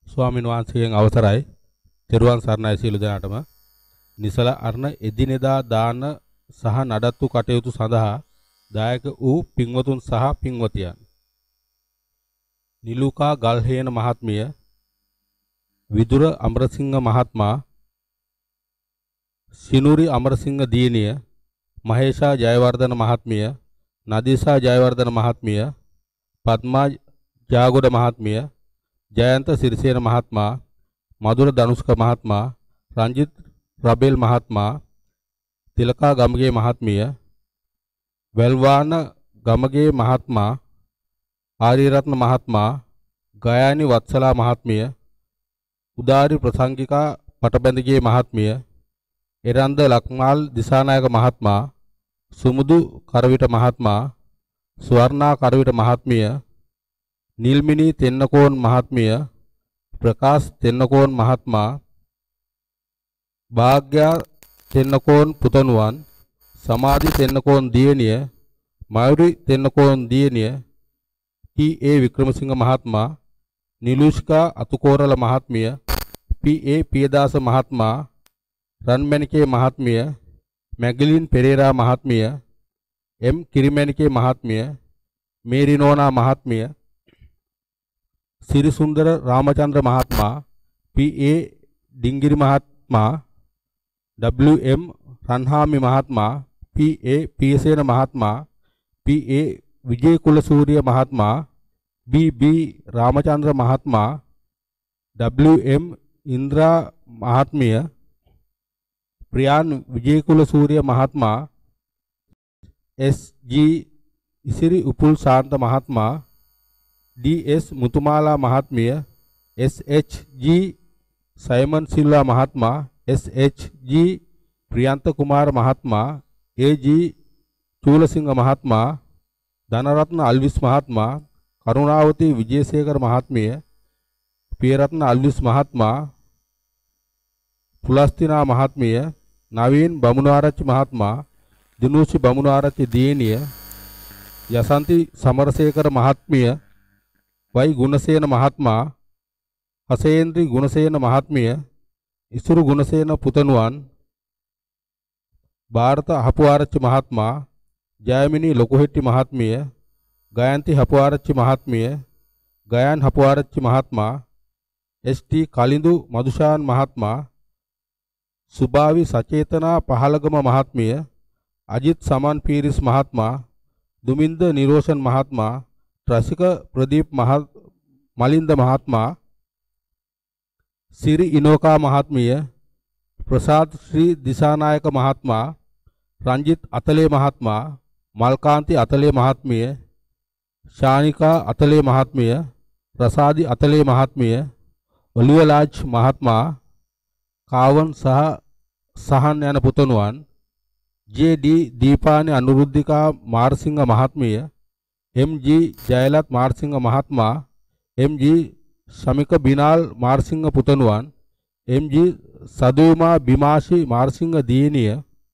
ස්වාමීන් වහන්සේගෙන් අවසරයි. තෙරුවන් සරණයි සියලු දෙනාටම. නිසල අර්ණ එදිනෙදා දාන සහ නඩත්තු කටයුතු සඳහා දායක වූ පින්වතුන් සහ පින්වතියන්. නිලුකා ගල්හේන මහත්මිය, විදුර අමරසිංහ මහත්මයා, සිනුරි අමරසිංහ දියණිය, මහේෂා ජයවර්ධන මහත්මිය, නදීසා ජයවර්ධන මහත්මිය, පద్මා ජාගොඩ මහත්මිය, ජයන්ත සිරිසේන මහත්මයා, මధుර ධනුෂ්ක මහත්මයා, රංජිත් රබේල් මහත්මයා, තිලකා ගමගේ මහත්මිය, වැල්වාන ගමගේ මහත්මයා, ආරියරත්න මහත්මයා, ගයානි වත්සලා මහත්මිය, උදාරි ප්‍රසංගිකා පටබැඳගේ මහත්මිය, එරන්ද ලක්මාල් දිසානායක මහත්මයා, සුමුදු කරවිට මහත්මයා, ස්වර්ණා කරවිට මහත්මිය, නිල්මිනී තෙන්නකෝන් මහත්මිය, ප්‍රකාශ් තෙන්නකෝන් මහත්මයා, භාග්‍යා තෙන්නකෝන් පුතණුවන්, සමාධි තෙන්නකෝන් දියණිය, මයුරි තෙන්නකෝන් දියණිය, ටී.ඒ. වික්‍රමසිංහ මහත්මයා, නිලුෂ්කා අතුකෝරල මහත්මිය, පී.ඒ. පියදාස මහත්මයා, රන්මැණිකේ මහත්මිය, මැගලින් පෙරේරා මහත්මිය, එම් කිරිමැණිකේ මහත්මිය, මේරිනෝනා මහත්මිය, සිරිසුන්දර රාමචන්ද්‍ර මහත්මයා, පී.ඒ. ඩිංගිරි මහත්මයා, WM රන්හාමි මහත්මයා, පී.ඒ. පියසේන මහත්මයා, පී.ඒ. විජේ කුලසූරිය මහත්මයා, බී.බී. රාමචන්ද්‍ර මහත්මයා, WM ඉන්ද්‍රා මහත්මිය, ප්‍රියාන් විජේ කුලසූරිය මහත්මයා, එස්.ජී. ඉසිරි උපුල් ශාන්ත මහත්මයා, डी.एस. මුතුමාලා මහත්මිය, එස්.එච්.ජී. සයිමන් සිල්වා මහත්මයා, එස්.එච්.ජී. ප්‍රියන්ත කුමාර මහත්මයා, ඒ.ජී. චූලසිංහ මහත්මයා, ධනරත්න අල්විස් මහත්මයා, කරුණාවති විජේසේකර මහත්මිය, පියරත්න අල්විස් මහත්මයා, පුලස්තිනා මහත්මිය, නවීන් බමුණාරච්චි මහත්මයා, දිනුෂි බමුණාරච්චි දියණිය, යසන්ති සමරසේකර මහත්මිය, වයි ගුණසේන මහත්මයා, හසේන්ද්‍රි ගුණසේන මහත්මිය, ඉසුරු ගුණසේන පුතණුවන්, ಭಾರತ හපුආරච්චි මහත්මයා, ජයමිනී ලොකුහෙට්ටි මහත්මිය, ගයන්ති හපුආරච්චි මහත්මිය, ගයන් හපුආරච්චි මහත්මයා, එස්.ටී. කලිඳු මදුෂාන් මහත්මයා, සුභාවි සචේතනා පහලගම මහත්මිය, අජිත් සමන් පීරිස් මහත්මයා, දුමින්ද නිරෝෂන් මහත්මයා, රසික ප්‍රදීප් මලින්ද මහත්මයා, සිරි ඉනෝකා මහත්මිය, ප්‍රසාද් ශ්‍රී දිසානායක මහත්මයා, රංජිත් අතලේ මහත්මයා, මල්කාන්ති අතලේ මහත්මිය, ශානිකා අතලේ මහත්මිය, රසාදි අතලේ මහත්මිය, ඔලිවලාජ් මහත්මයා, කාවන් සහන් යන පුතණුවන්, ජේ.ඩී. දීපානි අනුරුද්ධිකා මාර්සිංහ මහත්මිය, එම්.ජී. ජයලත් මාර්සිංහ මහත්මයා, එම්.ජී. ශමික බිනාල් මාර්සිංහ පුතණුවන්, එම්.ජී. සදුමා බිමාෂි මාර්සිංහ දියණිය,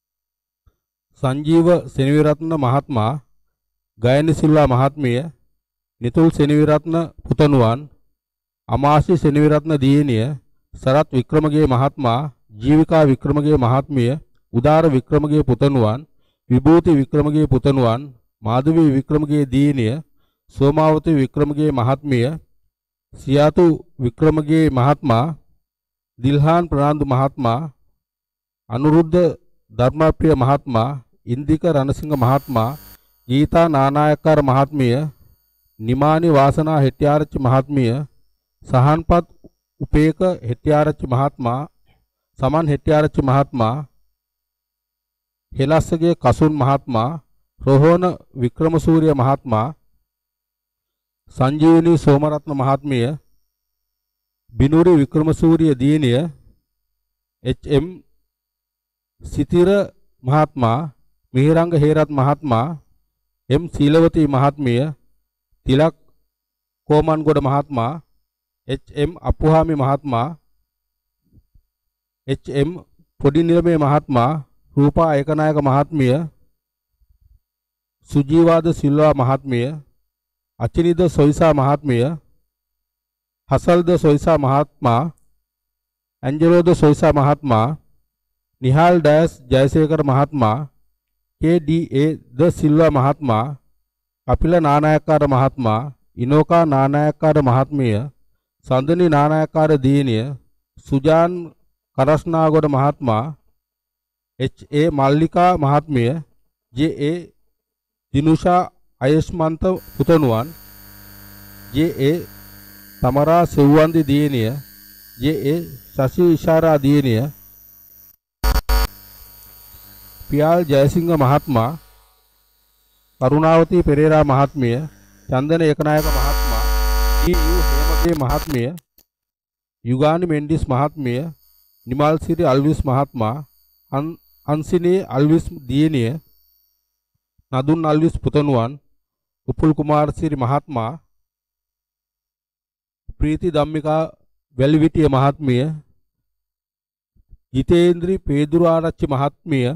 සංජීව සෙනවිරත්න මහත්මයා, ගයනි සිල්වා මහත්මිය, නිතුල් සෙනවිරත්න පුතණුවන්, අමාශි සෙනවිරත්න දියණිය, සරත් වික්‍රමගේ මහත්මයා, ජීවිකා වික්‍රමගේ මහත්මිය, උදාර වික්‍රමගේ පුතණුවන්, විභූති වික්‍රමගේ පුතණුවන්, මාධවී වික්‍රමගේ දියණිය, සෝමාවති වික්‍රමගේ මහත්මිය, සියාතු වික්‍රමගේ මහත්මයා, දිල්හාන් ප්‍රනාන්දු මහත්මයා, අනුරුද්ධ ධර්මප්‍රිය මහත්මයා, ඉන්දික රණසිංහ මහත්මයා, ගීතා නානායක්කාර මහත්මිය, නිමානි වාසනා හෙට්ටිආරච්චි මහත්මිය, සහන්පත් උපේක හෙට්ටිආරච්චි මහත්මයා, සමන් හෙට්ටිආරච්චි මහත්මයා, හෙලස්සගේ කසුන් මහත්මයා, රෝහණ වික්‍රමසූරිය මහත්මයා, සංජීවනී සෝමරත්න මහත්මිය, බිනුරි වික්‍රමසූරිය දියණිය, එච්.එම්. සිතිර මහත්මයා, මිහිරංග හේරත් මහත්මයා, එම්. සීලවතී මහත්මිය, තිලක් කොමන්ගොඩ මහත්මයා, එච්.එම්. අප්පුහාමි මහත්මයා, එච්.එම්. පොඩි නිලමේ මහත්මයා, රූපා ඒකනායක මහත්මිය, සුජීවාද සිල්වා මහත්මිය, අචිනිද සොයිසා මහත්මිය, हसल द सोईसा महात्मा, एंजेलो द सोईसा महात्मा, निहाल डैस जयशेखर महात्मा, K D A de Silva महात्मा, कपिल नानायकार महात्मा, इनोका नानायकार महात्मीय, संदनी नानायकार दीनीय, सुजान करसनागोड महात्मा, एच ए मल्लिका महात्मीय, जे ए दिनुषा आयुष्मंत पुतनुवन, जे ए तमरा सेवंदी दीनीय, जे ए शशि इशारा दीनीय, पियाल जयसिंह महात्मा, करुणावती पेरेरा महात्मीय, चंदन एकनायक महात्मा, डी यू हेमगे महात्मीय, युगानी मेंडिस महात्मीय, निमाल सिरी अल्विस महात्मा, अंसिनी अल्विस दीनीय, नदुन अल्विस पुतनुवन, उपुल कुमार सिरी महात्मा, प्रीति दम्मिका वेलविटिय महात्मीय, जितेंद्री पेदुरारच्ची महात्मीय,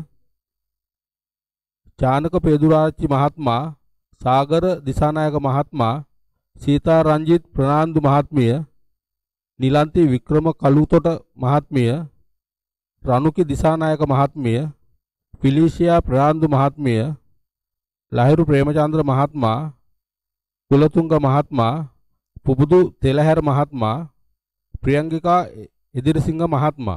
चानक पेदुरारच्ची महात्मा, सागर दिशानायक महात्मा, सीता रंजित प्रणांदु महात्मीय, नीलांती विक्रम कलुतोट महात्मीय, रानुकी दिशानायक महात्मीय, फिलिशिया प्रणांदु महात्मीय, लाहिरु प्रेमचंद्र महात्मा, कुलतुंग महात्मा, पुबुदु तेलहर महात्मा, प्रियंगिका एदिरसिंह महात्मा.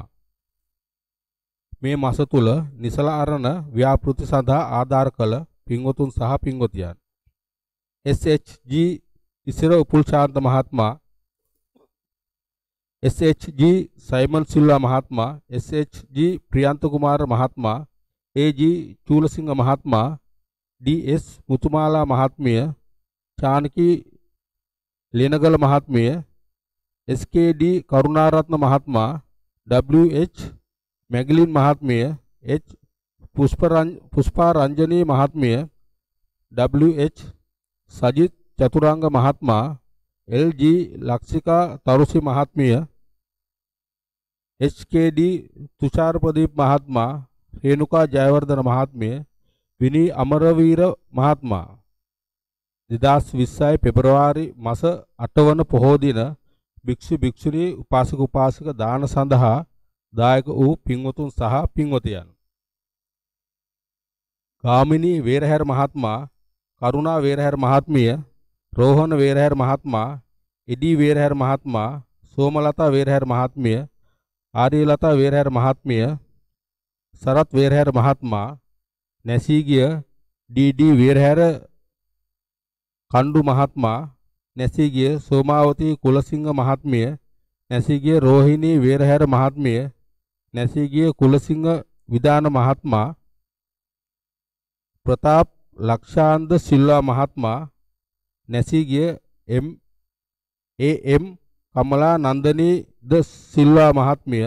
මේ මාස තුල නිසල අරණ ව්‍යාපෘති සඳහා ආධාර කළ පින්වතුන් සහ පින්වතියන් SHG ඉසිර උපුල් ශාන්ත මහත්මයා, SHG සයිමන් සිල්වා මහත්මයා, SHG ප්‍රියන්ත කුමාර මහත්මයා, AG චූලසිංහ මහත්මයා, DS මුතුමාලා මහත්මිය, චානකී ලේනගල මහත්මිය, SKD කරුණාරත්න මහත්මයා, WH मैगलिन महात्मीय, H Pushpa Ranjani महात्मीय, WH सजित चतुरांग महात्मा, LG लक्षिका तरुसी महात्मीय, HKD तुषार प्रदीप महात्मा, रेणुका जयवर्धन महात्मीय, विनी अमरवीर महात्मा. 2020 फेब्रुवारी मास 8 වන පොහෝ දින භික්ෂු භික්ෂුණී උපාසක උපාසික දාන සඳහා दायक वූ පින්වතුන් සහ පින්වතියන්. गामिनी वेरहर महात्मा, करुणा वेरहर महात्मीय, रोहन वेरहर महात्मा, इडी वेरहर महात्मा, सोमलता वेरहर महात्मीय, आर्यलता वेरहर महात्मीय, शरत वेरहर महात्मा, नसीगिय डी वेरहर कंडु महात्मा, नसीगिय सोमावती कुलसिंह महात्मीय, नसीगिय रोहिणी वेरहर महात्मीय, नसीगिय कुलसिंह विधान महात्मा, प्रताप लक्षांद सिल्वा महात्मा, नसीगिय एम कमला नंदनी द सिल्वा महात्मीय,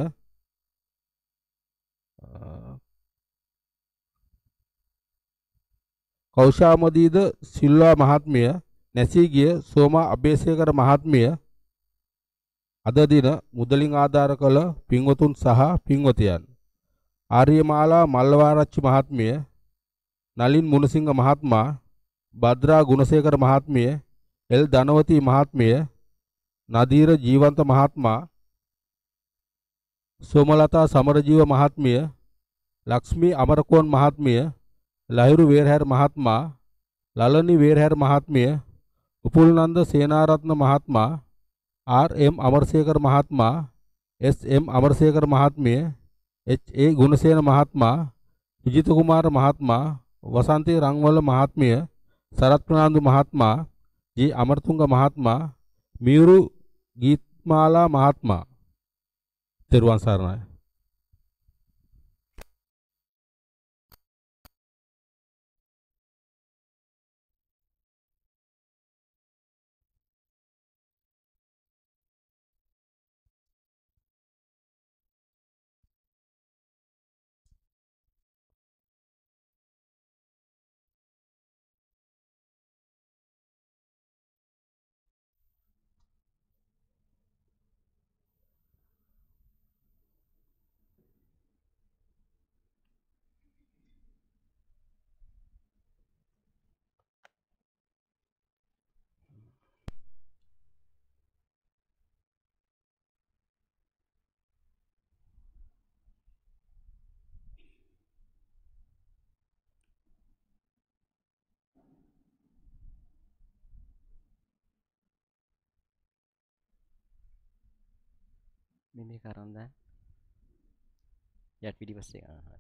कौशामदी द सिल्वा महात्मीय, नसीगिय सोमा अभ्यसेकर महात्मीय. අද දින මුදලින් ආධාර කළ පින්වතුන් සහ පින්වතියන් ආර්යමාලා මල්ලවාරච්චි මහත්මිය, නලින් මුණසිංහ මහත්මයා, භද්‍රා ගුණසේකර මහත්මිය, එල් ධනවති මහත්මිය, නදීර ජීවන්ත මහත්මයා, සෝමලතා සමරජීව මහත්මිය, ලක්ෂ්මී අමරකෝන් මහත්මිය, ලහිරු වේරහැර මහත්මයා, ලලනි වේරහැර මහත්මිය, උපුල්නන්ද සේනාරත්න මහත්මයා, आर.एम. अमरशेखर महात्मा, एस.एम. अमरशेखर महात्मीय, H.A. गुणसेन महात्मा, विजित कुमार महात्मा, वसंती रंगवल महात्मीय, शरत प्रणांदु महात्मा, जी अमरतुंग महात्मा, मीरू गीतमाला महात्मा. तेरुवान सारनाय. මේ කරන් දැන් යට පිටිපස්සේ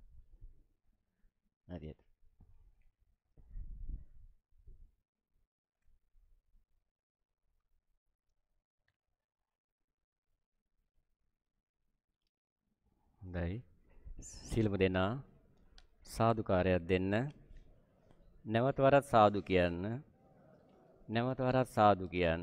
හරියට හොඳයි සියලුම දෙනා සාදුකාරයක් දෙන්න නැවත වරක් සාදු කියන්න නැවත වරක් සාදු කියන්න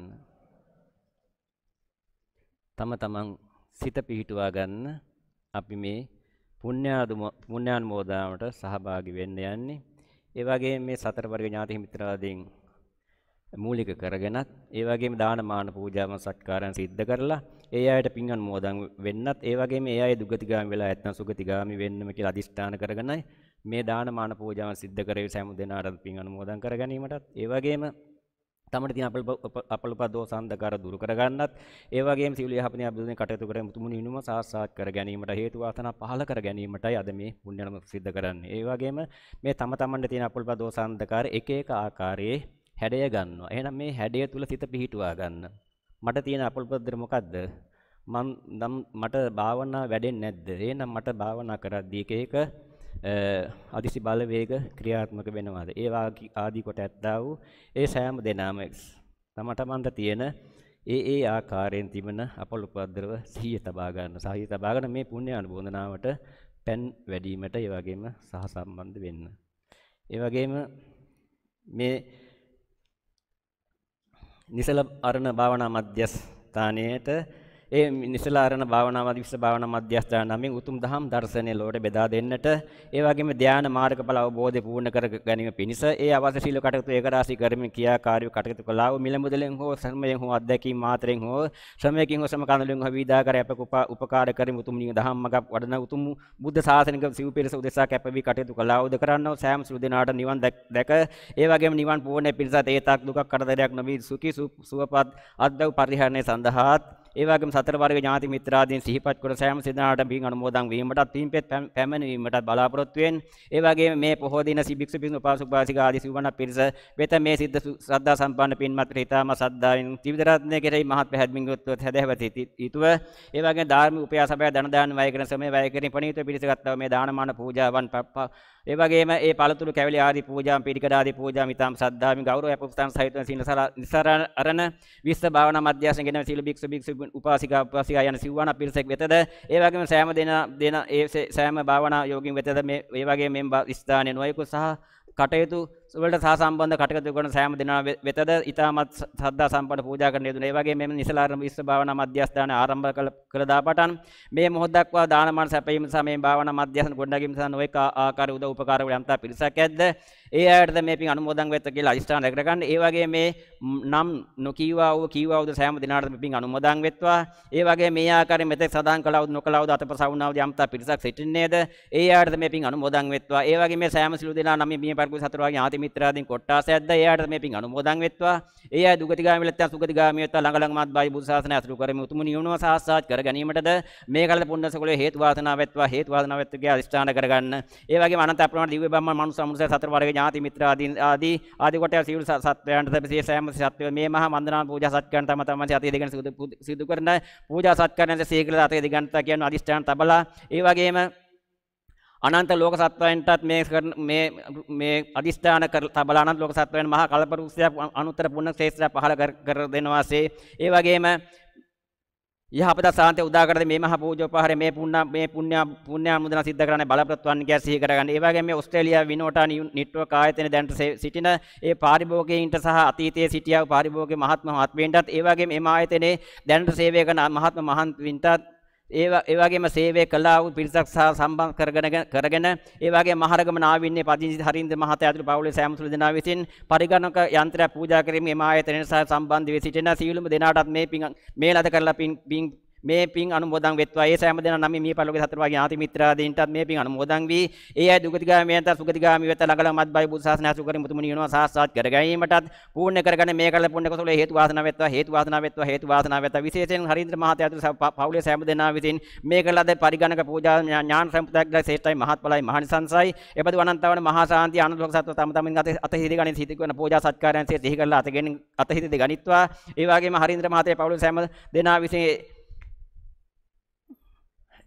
තම තමන් සිත පිහිටුවා ගන්න අපි මේ පුණ්‍යානුමෝදනාවට සහභාගී වෙන්න යන්නේ ඒ වගේම මේ සතර වර්ග ඥාති මිත්‍රාදීන් මූලික කරගෙනත් ඒ වගේම දානමාන පූජාවන් සත්කාරයන් සිද්ධ කරලා ඒ අයට පින් අනුමෝදන් වෙන්නත් ඒ වගේම ඒ අය දුගතිගාමි වෙලා නැත්නම් සුගතිගාමි වෙන්නම කියලා අදිෂ්ඨාන කරගෙනයි මේ දානමාන පූජාවන් සිද්ධ කරේ සෑම දෙනාටම පින් අනුමෝදන් කර ගැනීමටත් ඒ වගේම තමට තියෙන අපලප දෝසන්දකාර දුරු කර ගන්නත් ඒ වගේම සියලු යහපතේ අභිවෘද්ධිය කටයුතු කර මුතුමුනි විනුම සාක්ෂාත් කර ගැනීමට හේතු වාසනා පහල කර ගැනීමටයි අද මේ පුණ්‍යනම සිද්ධ කරන්නේ. ඒ වගේම මේ තම තමන්ට තියෙන අපලප දෝසන්දකාර එක එක ආකාරයේ හැඩය ගන්නවා. එහෙනම් මේ හැඩය තුල සිත පිහිටුවා ගන්න. මට තියෙන අපල්පද්‍ර මොකද්ද? මට භාවනා වැඩෙන්නේ නැද්ද? එහෙනම් මට භාවනා කරද්දී එක එක අදිසි බලවේග ක්‍රියාත්මක වෙනවාද? ඒ ආදී කොට ඇත්තා වූ ඒ සෑම දෙනාම තමන්ට තියෙන ඒ ආකාරයෙන් තිබෙන අපල්පද්‍රව සිහිය තබා ගන්න. සිහිය තබාගෙන මේ පුණ්‍ය අනුමෝදනාවට පෙන් වැඩිවීමට ඒ වගේම සහසම්බන්ධ වෙන්න. ඒ වගේම මේ නිසල අරණ භාවනා මධ්‍යස්ථානයේට ඒ නිසල අරණ භාවනා විශ්ව භාවනා මධ්‍යස්ථාන නමින් උතුම් දහම් දර්ශනය ලෝඩ බෙදා දෙන්නට ඒ වගේම ධානා මාර්ගඵල අවබෝධය පූර්ණ කර ගැනීම පිණිස ඒ අවශ්‍ය සීල කටයුතු ඒකරාශී කරමින් ක්‍රියාකාරීව කටයුතු කළා වූ මිල මුදලෙන් හෝ ශ්‍රමයෙන් හෝ අධ්‍යක්ීම් මාත්‍රෙන් හෝ ශ්‍රමයකින් හෝ ශ්‍රම කඳුලින් හෝ විදාකර අප උපකාර කරමින් උතුම් දහම් මඟ වඩන උතුම් බුද්ධ ශාසනික සිව් පිරිස උදෙසා කැප වී කටයුතු කළා වූ කරන්නව සෑම සුළු දෙනාට නිවන් දැක ඒ වගේම නිවන් පූර්ණ පිණිසත් ඒ තාක් දුකක් කරදරයක් නොවි සුඛී සුවපත් අද්දව පරිහරණය සඳහාත් ඒ වගේම සතර වර්ග ඥාති මිත්‍රාදීන් සිහිපත් කොට සෑම සිනාට පින් අනුමෝදන් වීමටත් පින්පෙත් පැමිණීමටත් බලාපොරොත්තු වෙන. ඒ වගේම මේ පොහොය දින සිබික්ෂු පින් උපාසක උපාසික ආදී සිවණ පිරිස වෙත මේ සිද්ධ ශ්‍රද්ධා සම්පන්න පින්වත් හිතාම සද්ධායෙන් ත්‍රිවිධ රත්නයේ කෙරෙහි මහත් පැහැදිලිව යුක්තව හැදෑවති යුතුව ඒ වගේම ධාර්මික උපයාසපය දන දාන වය කරන සමය වය කිරීම පණිවිත පිරිස ගත්තා මේ දානමාන පූජාවන් ඒ වගේම ඒ පළතුරු කැවිලි ආදී පූජාම් පිළිකඩ ආදී පූජාම් ඊටම සද්ධාමින් ගෞරව අපස්ථාන සහිත නිසරණ විශ්ව භාවනා මධ්‍යස්ථාන ගෙන සීල භික්ෂු උපාසිකා යන සිව්වන පිරිසක් වෙතද ඒ වගේම සෑම දෙන ඒ සෑම භාවනා යෝගින් වෙතද මේ ඒ වගේම මේ ස්ථානයේ නොයෙකුත් සහ කටයුතු වලට සහසම්බන්ධ කටයුතු කරන සෑම දෙනා වෙතද ඊටමත් ශ්‍රද්ධා සම්පන්න පූජා කරන යෙදුන. ඒ වගේම මේ නිසලාරම විශ්ව භාවනා මධ්‍යස්ථාන ආරම්භ කළ දාපටන් මේ මොහොත දක්වා දානමාන සැපයීම සහ මේ භාවනා මධ්‍යස්ථාන ගොඩනැගීම සහ නොයෙක් ආකාර උදව් උපකාර වල යම්තා පිරිසක් ඇද්ද ඒ අයටද මේ පින් අනුමෝදන් වෙත කියලා අදිෂ්ඨාන කරගන්න. ඒ වගේ මේ නම් නොකීවා වූ කීවා වූ සෑම දිනාටම මේ පින් අනුමෝදන් වෙත්වා. ඒ වගේ මේ ආකාරයෙන් මෙතෙක් සදාන් කළා වූ නොකළා වූ අතපසවුනා වූ යම්තා පිරිසක් සිටින්නේද ඒ අයටද මේ පින් අනුමෝදන් වෙත්වා. ඒ වගේ මේ සෑම සිළු දෙනා නම් මේ පරිපූර්ණ සතර වගේ ඥාති මිත්‍රාදීන් කොට්ටාසයක්ද ඒ අයටද මේ පින් අනුමෝදන් වෙත්වා. ඒ අය දුගතිගාමී වෙලත් සුගතිගාමී වෙත්වා. ළඟ ළඟමත් බයි බුදු සාසනය අසුරු කරමින් උතුම් නිවනම සාක්ෂාත් කර ගැනීමටද මේ කල පුණ්‍ය සකලයේ හේතු වාසනා වෙත්වා. හේතු වාසනා වෙත්වා කියලා අදිෂ්ඨාන කරගන්න. ඒ වගේම අනන්ත අප්‍රමාණ දිව්‍ය බ්‍රහ්ම මනුෂ්‍ය සමුසය සතර වර්ග ඥාති මිත්‍රාදීන් ආදී කොට සියලු සත්වයන්ට තපසේ සෑම සත්වය මේ මහා වන්දනා පූජා සත්කරන තම තමන්ගේ අතේ දෙගෙන සිදු කරන පූජා සත්කරන සීඝ්‍ර අතේ දෙගන්ත කියන අදිෂ්ඨාන තබලා ඒ වගේම අනන්ත ලෝක සත්වයන්ටත් මේ අදිෂ්ඨාන කර තබලා අනන්ත ලෝක සත්වයන් මහා කල්පරුක්ෂයක් අනුත්තර පුණ්‍ය ක්ෂේත්‍රය පහළ කර දෙනවාසේ ඒ වගේම යහපත සාන්තය උදා කරද මේ මහ පූජෝපහාරය මේ පුණ්‍ය අනුමෝදනා සිද්ධ කරන්නේ බලපත්වන් කිය සිහි කරගන්න. ඒ වගේම මේ ඕස්ට්‍රේලියාව විනෝටා නෙට්වර්ක් ආයතනයේ දැනට සිටින ඒ පාරිභෝගිකයින්ට සහ අතීතයේ සිටියා පාරිභෝගික මහත්මයාත්මයන්ටත් ඒ වගේම එම ආයතනයේ දැනට සේවය කරන මහත්මයන්ටත් ඒ වගේම සේවය කළා වූ පිරිසක් සහ සම්බන්ධ කරගෙන ඒ වගේම මහරගම නාවින්නේ පදිංචි හරින්ද මහතා ඇතුළු පවුලේ සෑම සුළු දෙනා විසින් පරිගණක යන්ත්‍රය පූජා කිරීමේ එම ආයතනයේ සහ සම්බන්ධ වී සිටින සියලුම දෙනාටත් මේ ලද කරලා මේ පින් අනුමෝදන් වෙත්වා. ඒ සෑම දෙනා නම් මේ පරිලෝකයේ සතර වගේ ඥාති මිත්‍රාදීන්ටත් මේ පින් අනුමෝදන් වී ඒ අය දුගතිගාමීන්ට සුගතිගාමී වෙත ළඟ ළඟ මත්බයි බුදු සාසනය අසු කරින් මුතුමුනි වෙනවා සාක්ෂාත් කර ගැනීමටත් පූර්ණ කරගෙන මේ කල පුණ්‍ය කුසල හේතු වාසනා වෙත්වා. හේතු වාසනා වෙත්වා. හේතු වාසනා වෙත්වා. විශේෂයෙන් හරින්ද්‍ර මහතා ඇතුළු පවුලේ සෑම දෙනා විසින් මේ කලද පරිගණක පූජා ඥාන සම්පතක්ද ශ්‍රේෂ්ඨයි මහත්ඵලයි මහනිසංසයි. එබඳු අනන්තවන මහා ශාන්ති ආනන්ද ලෝක සත්ව තම තමන් අත හිදී ගණිත හිත කරන පූජා සත්කාරයන් සිහි කරලා අත හිදී ගණිත්වා. ඒ වගේම හරින්ද්‍ර මහතා පවුලේ සෑම දෙනා විසින්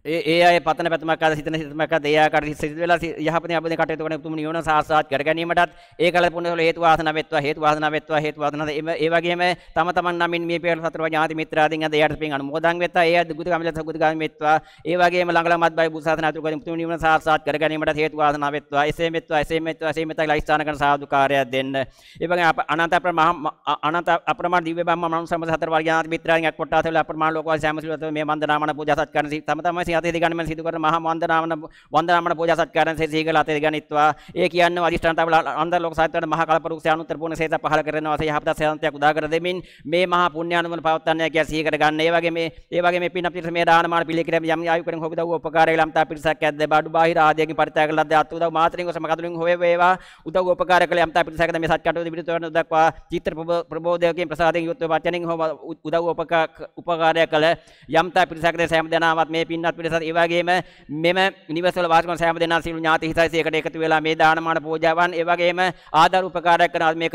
ඒ අය පතන පැතුමක් අද සිතන සිතමක් අද ඒ ආකාරයට සිත වෙලා යහපතේ අපදේ කටයුතු කරන උතුම් නිවන සාක්ෂාත් කර ගැනීමටත් ඒ කල පුණ්‍යවල හේතු වාසනා වෙත්වා හේතු වාසනා වෙත්වා හේතු වාසනා ඒ වගේම තම තමන් නමින් මේ පෙරල සතර ඥාති මිත්‍රාදීන් අද එයට පින් අනුමෝදන් වෙත්වා ඒ දුගුද කමිල සුගුද ගාමි වෙත්වා ඒ වගේම ළඟලමත් බයි බුසාසන අතුරු කරමින් උතුම් නිවන සාක්ෂාත් කර ගැනීමටත් හේතු වාසනා වෙත්වා එසේ මෙත්වා එසේ මෙත්වා එසේ මෙත්වා ලයිස්ථාන කරන සාදුකාරයක් දෙන්න ඒ වගේම අනන්ත අප්‍රමාණ දිව්‍ය බ්‍රහ්ම මනුස්ස සම්පත සතර වර්ග ඥාති මිත්‍රාදීන් කොට්ටාස වල අප්‍රමාණ ලෝකවාසී සෑම සිළුවත මේ මන්දනාමන පූජා සත්කාරණ තම තමයි සියතේ දිගන්නේ සිදු කරන මහා වන්දනාමන පූජා සත්කාරයන් සීගල අතේ ගනිත්වා ඒ කියන්නේ අදිෂ්ඨාන තවල අන්තර ලෝක සාහිත්‍යවල මහා කල්පරුක්ෂය අනුත්තර පුණ්‍ය සේත පහල කරනවා යහපත සේන්තයක් උදා කර දෙමින් මේ මහා පුණ්‍යානුමන පවත්තන්නේ කිය සීකර ගන්න ඒ වගේ මේ පින් අපිට මේ දානමාන පිළිකිරීම යම් ආයු කරන හොබ දව උපකාරය ලම්තා පිරිසක් ඇද්ද බඩු බාහිර ආදියකින් පරිත්‍යාග කළාද අත් උදව් මාතරින් ඔසම කතුලින් හොවේ වේවා උදව් උපකාර කළ යම්තා පිරිසක් මේ සත් කටුවේ පිටු වෙන දක්වා චිත්‍ර ප්‍රබෝධයකින් ප්‍රසාදයෙන් යුක්තව වචනින් හොව උදව් උපකාරය කළ යම්තා පිරිසක් සෑම දෙනාවත් මේ පින්වත් පිරිසත් ඒ වගේම මෙම නිවසවල වාසය කරන සෑම දෙනා සියලු ඥාති හිතයි එකට එකතු වෙලා මේ දානමාන පූජාවන් ඒ වගේම ආදාර උපකාරයක් කරන මේ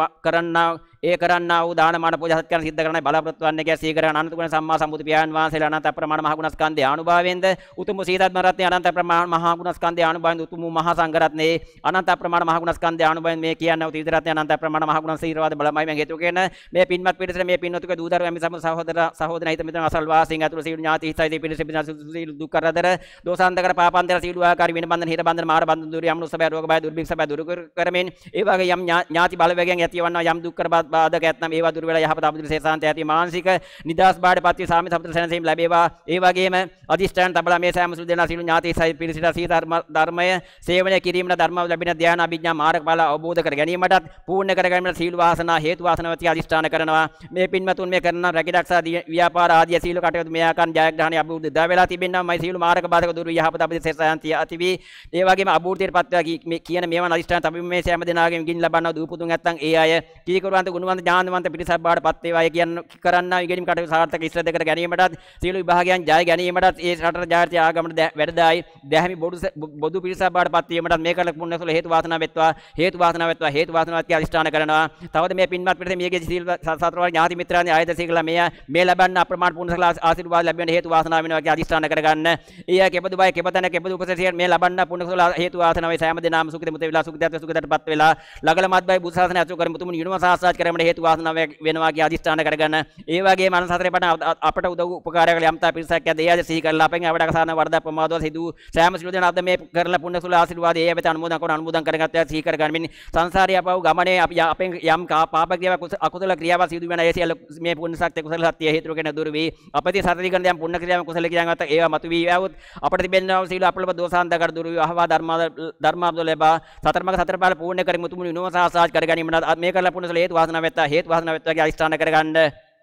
කරන්නා වූ දානමාන පූජා සත්කාර සිද්ධ කරන්නයි බලාපොරොත්තු වන්නේ කිය සීකරන අනන්ත ගුණ සම්මා සම්බුදු පියාණන් වහන්සේලා අනන්ත අප්‍රමාණ මහ ගුණස්කන්ධය අනුභවයෙන්ද උතුම් සීතත්ම රත්නයේ අනන්ත අප්‍රමාණ මහ ගුණස්කන්ධය අනුභවයෙන් උතුම් මහා සංඝ රත්නයේ අනන්ත අප්‍රමාණ මහ ගුණස්කන්ධය අනුභවයෙන් මේ කියනවා ත්‍රිවිධ රත්නයේ අනන්ත අප්‍රමාණ මහ ගුණ සීරවාද බලමයි මම හේතු කියන මේ පින්වත් පිරිසට මේ පින්වතුක දූදරු එමි සම සහෝදර හිත මිත්‍රන් අසල් වාසීන් අතුරු සීල ඥාති හිතයි පිරිස සීල දුක් කරදර දෝසාන්තකර පාපාන්තර සීල ආකාරී වෙන බන්ධන හිත බන්ධන මාර බන්ධන දුරිය යම්නු සබය රෝග බය දුර්භික්ෂ සබය දුරු කරමින් ඒ වගේ යම් ඥාති බලවේගයෙන් ඇතිවන්නා යම් දුක් කර බාධක ඇතනම් ඒවා දුර වෙලා යහපත අපදින සේසාන්ත ඇති මානසික නිදාස් බාඩපත් වී සාමි සම්පත සැනසීම ලැබේවා ඒ වගේම අදිෂ්ඨාන තබලා මේ සෑම සුදු දෙනා සීල ඥාති සයි පිරිසිට සී ධර්මය සේවනය කිරීමට ධර්ම ලැබෙන ධ්‍යාන අභිඥා මාර්ගඵල අවබෝධ කර ගැනීමටත් පූර්ණ කර ගැනීමට සීල වාසනා හේතු වාසනාවති අදිෂ්ඨාන කරනවා මේ පින්වතුන් මේ කරන රැකිරක්ෂා ව්‍යාපාර ආදී සීල කටයුතු මේ ආකාරයෙන් ජයග්‍රහණය අභිවෘද්ධි දා වෙලා තිබෙනවා මයි සීල මාර්ග බාධක දුරු යහපත අපදින සේසාන්ත ඇති වී ඒ වගේම අභූර්තියටපත් වා කියන මේවන් අදිෂ්ඨාන අපි මේ සෑම දෙනාගෙන් ගින් ලබන්නා දූපුතුන් නැත්තම් ඒ අය කීකරුවන්ත ගුණවන්ත ඥානවන්ත පිරිසක් බාඩපත් වේවා කියන කරන්නා ඉගෙනීම් කටයුතු සාර්ථක ඉස්තර දෙකට ගැනීමටත් සීල විභාගයන් ජය ගැනීමටත් ඒ රටට ජාති ආගමට වැඩදායි දැහැමි බොදු පිරිසක් බාඩපත් වීමටත් මේ කල පුණ්‍යසල හේතු වාසනා වෙත්වා හේතු වාසනා වෙත්වා හේතු වාසනාවත් කිය අදිෂ්ඨාන කරනවා තවද මේ පින්වත් පිරිස මේගේ සීල සතරවර ඥාති මිත්‍රාදී ආයත සීකලා මේ ලබන්න අප්‍රමාණ පුණ්‍යසල ආශිර්වාද ලැබෙන හේතු වාසනා වෙනවා කිය අදිෂ්ඨාන කරගන්න ඊය කෙබඳු බය කෙබතන කෙබඳු උපසසිය මේ ලබන්න පුණ්‍යසල හේතු වාසනාවේ සෑම දෙනාම සුඛිත මුත වෙලා සුඛිතත්ව සුඛිතටපත් වෙලා ළඟලමත් බයි බුදු සාසනය අසු කරමු තුමුන් යුණව සාසාත් කරගන්න හේතු වාසනාව වෙනවා කිය අදිෂ්ඨාන කරගන්න ඒ වගේ මනස හතරේ පණ අපට උදව් උපකාරයක් යම්තා පිරිසක් ඇද ඒ ආද සිහි කරලා අපෙන් අපට කසාන වරද ප්‍රමාදවල සිදු සෑම සිළු දෙනා අද මේ කරලා පුණ්‍යසල ආශිර්වාද ඒ වෙත අනුමෝදන් කරගත්තා සිහි කරගන්න සංසාරේ අපව ගමනේ අපි අපෙන් යම් පාප ක්‍රියාවක් අකුසල ක්‍රියාවක් සිදු වෙන ඒ සියල්ල මේ පුණ්‍ය ශක්තිය කුසල සත්‍ය හේතු කරගෙන දුර වේ අපදී සතරදී කරන යම් පුණ්‍ය ක්‍රියාවක් කුසල ක්‍රියාවක් ඒවා මතු වී આવොත් අපට තිබෙනවා සීල අපලබ දෝසාන්තකර දුර වේ අහවා ධර්මාබ්ද ලැබා සතරමග සතර පාල පූර්ණ කරගෙන මුතුමුනි නොම සාසාත් කර ගැනීමට මේ කරලා පුණ්‍යසල හේතු වාසනා වෙත්තා හේතු වාසනා වෙත්තා කිය අදිෂ්ඨාන කරගන්න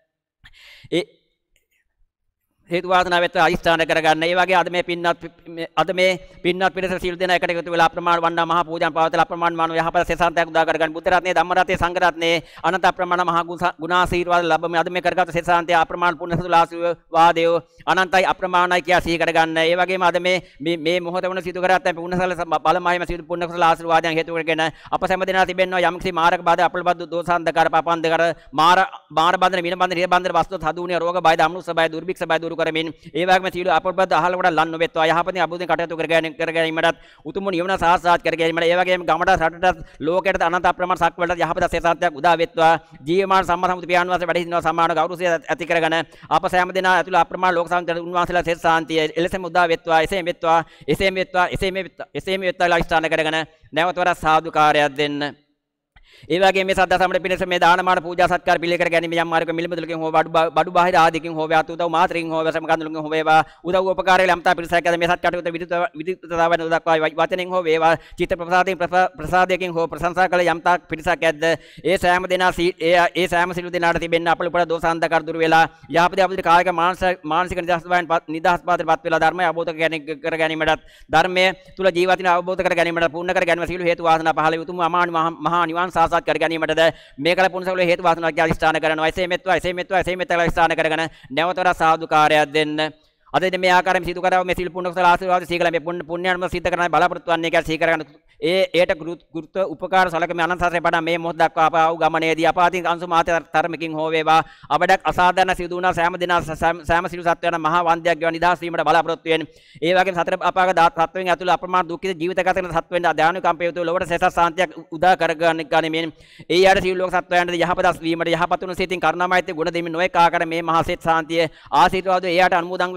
හේතු වාසනා වෙත්වා අදිෂ්ඨාන කරගන්න. ඒ වගේ අද මේ පින්වත් පිරිස සීල දෙනා එකට එකතු වෙලා අප්‍රමාණ වන්නා මහා පූජාන් පවත්ලා අප්‍රමාණ මානව යහපත සේසාන්තයක් උදා කරගන්න බුද්ධ රත්නයේ ධම්ම රත්නයේ සංඝ රත්නයේ අනන්ත අප්‍රමාණ මහා ගුණාශීර්වාද ලැබෙමු. අද මේ කරගත් සේසාන්තය අප්‍රමාණ පුණ්‍ය සතුලාශීර්වාදය අනන්තයි අප්‍රමාණයි කියා සිහි කරගන්න. ඒ වගේම අද මේ මොහොත වුණ සිදු කරගත් පුණ්‍යසල බලමයම සිදු පුණ්‍ය කුසල ආශිර්වාදයන් හේතු කරගෙන අප සෑම දෙනා තිබෙනවා යම්කිසි මාර්ග බාධා අපලබද්ද දෝසාන්තකර පාපන්දකර මාර බන්ධන මින බන්ධන හිර බන්ධන වස්තු හදුනේ රෝග බය දම්නුස බය දුර්භික්ෂ බය දුරු කරමින් ඒ වගේම සීල අපබද්ද අහල කොට ලන් නොවෙත්වා යහපතින් අබුදින් කටයුතු කර ගැනීමටත් උතුම් නිවන සාක්ෂාත් කර ගැනීමට ඒ වගේම ගමට රටට ලෝකයට අනන්ත අප්‍රමාණ සක්වලට යහපත සේසාන්තයක් උදා වෙත්වා ජීවමාන සම්මා සම්බුදු පියාණන් වහන්සේ වැඩ සිටිනවා සම්මාන ගෞරවය ඇති කරගෙන අප සෑම දෙනා ඇතුළ අප්‍රමාණ ලෝක සාන්තිය උන්වහන්සේලා සේසාන්තිය එලෙසම උදා වෙත්වා එසේම වෙත්වා ලයිස්ථාන කරගෙන නැවත වරක් සාදුකාරයක් දෙන්න. ඒ වගේ මේ සද්දා සමඩ පිණිස මේ දානමාන පූජා සත්කාර පිළිකර ගැනීම යම් මාර්ග මිලිමුදලකින් හෝ බඩු බාහිර ආදිකින් හෝ වත් උදව් මාත්‍රින් හෝ සම කඳුලකින් හෝ වේවා උදව් උපකාරය යම්තා පිරිසක් ඇද මේ සත් කටයුතු විදිතතාවන දක්වා වචනෙන් හෝ වේවා චිත්ත ප්‍රසාදයෙන් හෝ ප්‍රශංසා කළ යම්තා පිරිසක් ඇද්ද ඒ සෑම දෙනා ඒ සෑම සිළු දෙනාට තිබෙන්න අපල උපර දෝසාන්තකර දුර වෙලා යහපත අපිට කායික මානසික නිදහස් පාදටපත් වෙලා ධර්මය අවබෝධ කර ගැනීමටත් ධර්මයේ තුල ජීවිතින අවබෝධ කර ගැනීමට පූර්ණ කර ගැනීම සීල හේතු වාසනා පහළ උතුම් මහා නිවන් සාසත් කර ගැනීමටද මේ කල පුණ්‍යසල හේතු වාසනා කියා අදිෂ්ඨාන කරනවා. එසේ මෙත්වා අදිෂ්ඨාන කරගෙන නැවතර සාදුකාරයක් දෙන්න. අද මේ ආකාරයෙන් සිදු කරව මේ සීල පුණ්‍ය කුසල ආශිර්වාද සීකල මේ පුණ්‍යානුම සිද්ධ කරන බලාපොරොත්තු වන්නේ කියලා සීකරගෙන ඒට ගුරුත්ව උපකාර සලකමින් අනන්ත සසරේ පටන් මේ මොහොත දක්වා අප ආව ගමනේදී අපාතින් අංශු මාත්‍ර තරමකින් හෝ වේවා අපඩක් අසාධාරණ සිදු වුණා සෑම දින සෑම සිළු සත්වයන් මහා වන්දයක් ගෙව නිදහස් වීමට බලාපොරොත්තු වෙන. ඒ වගේම සතර අපාග සත්වයන් ඇතුළු අප්‍රමාණ දුක්ඛිත ජීවිත ගත කරන සත්වයන් ධානුකම්පය යුතුව ලොවට සසස් සාන්තියක් උදා කරගන්න ගනිමින් ඒ යට සියලු ලෝක සත්වයන්ට යහපතස් වීමට යහපත් වුණු සිතින් කරුණාමයිත්‍ය ගුණ දෙමින් නොඑක ආකාර මේ මහා සෙත් සාන්තිය ආශිර්වාද එයාට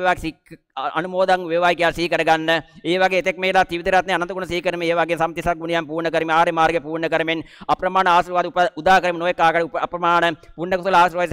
අනුමෝදන් වේවායි කියලා සිහි කරගන්න. ඒ වගේ එතෙක් මේලා ත්‍රිවිධ රත්නයේ අනන්ත ගුණ සිහි කරමින් ඒ වගේ සම්තිසක් ගුණයන් පූර්ණ කරමින් ආර්ය මාර්ගය පූර්ණ කරමින් අප්‍රමාණ ආශිර්වාද උදා කරමින් නොඑක ආකාර අප්‍රමාණ පුණ්‍ය කුසල ආශිර්වාද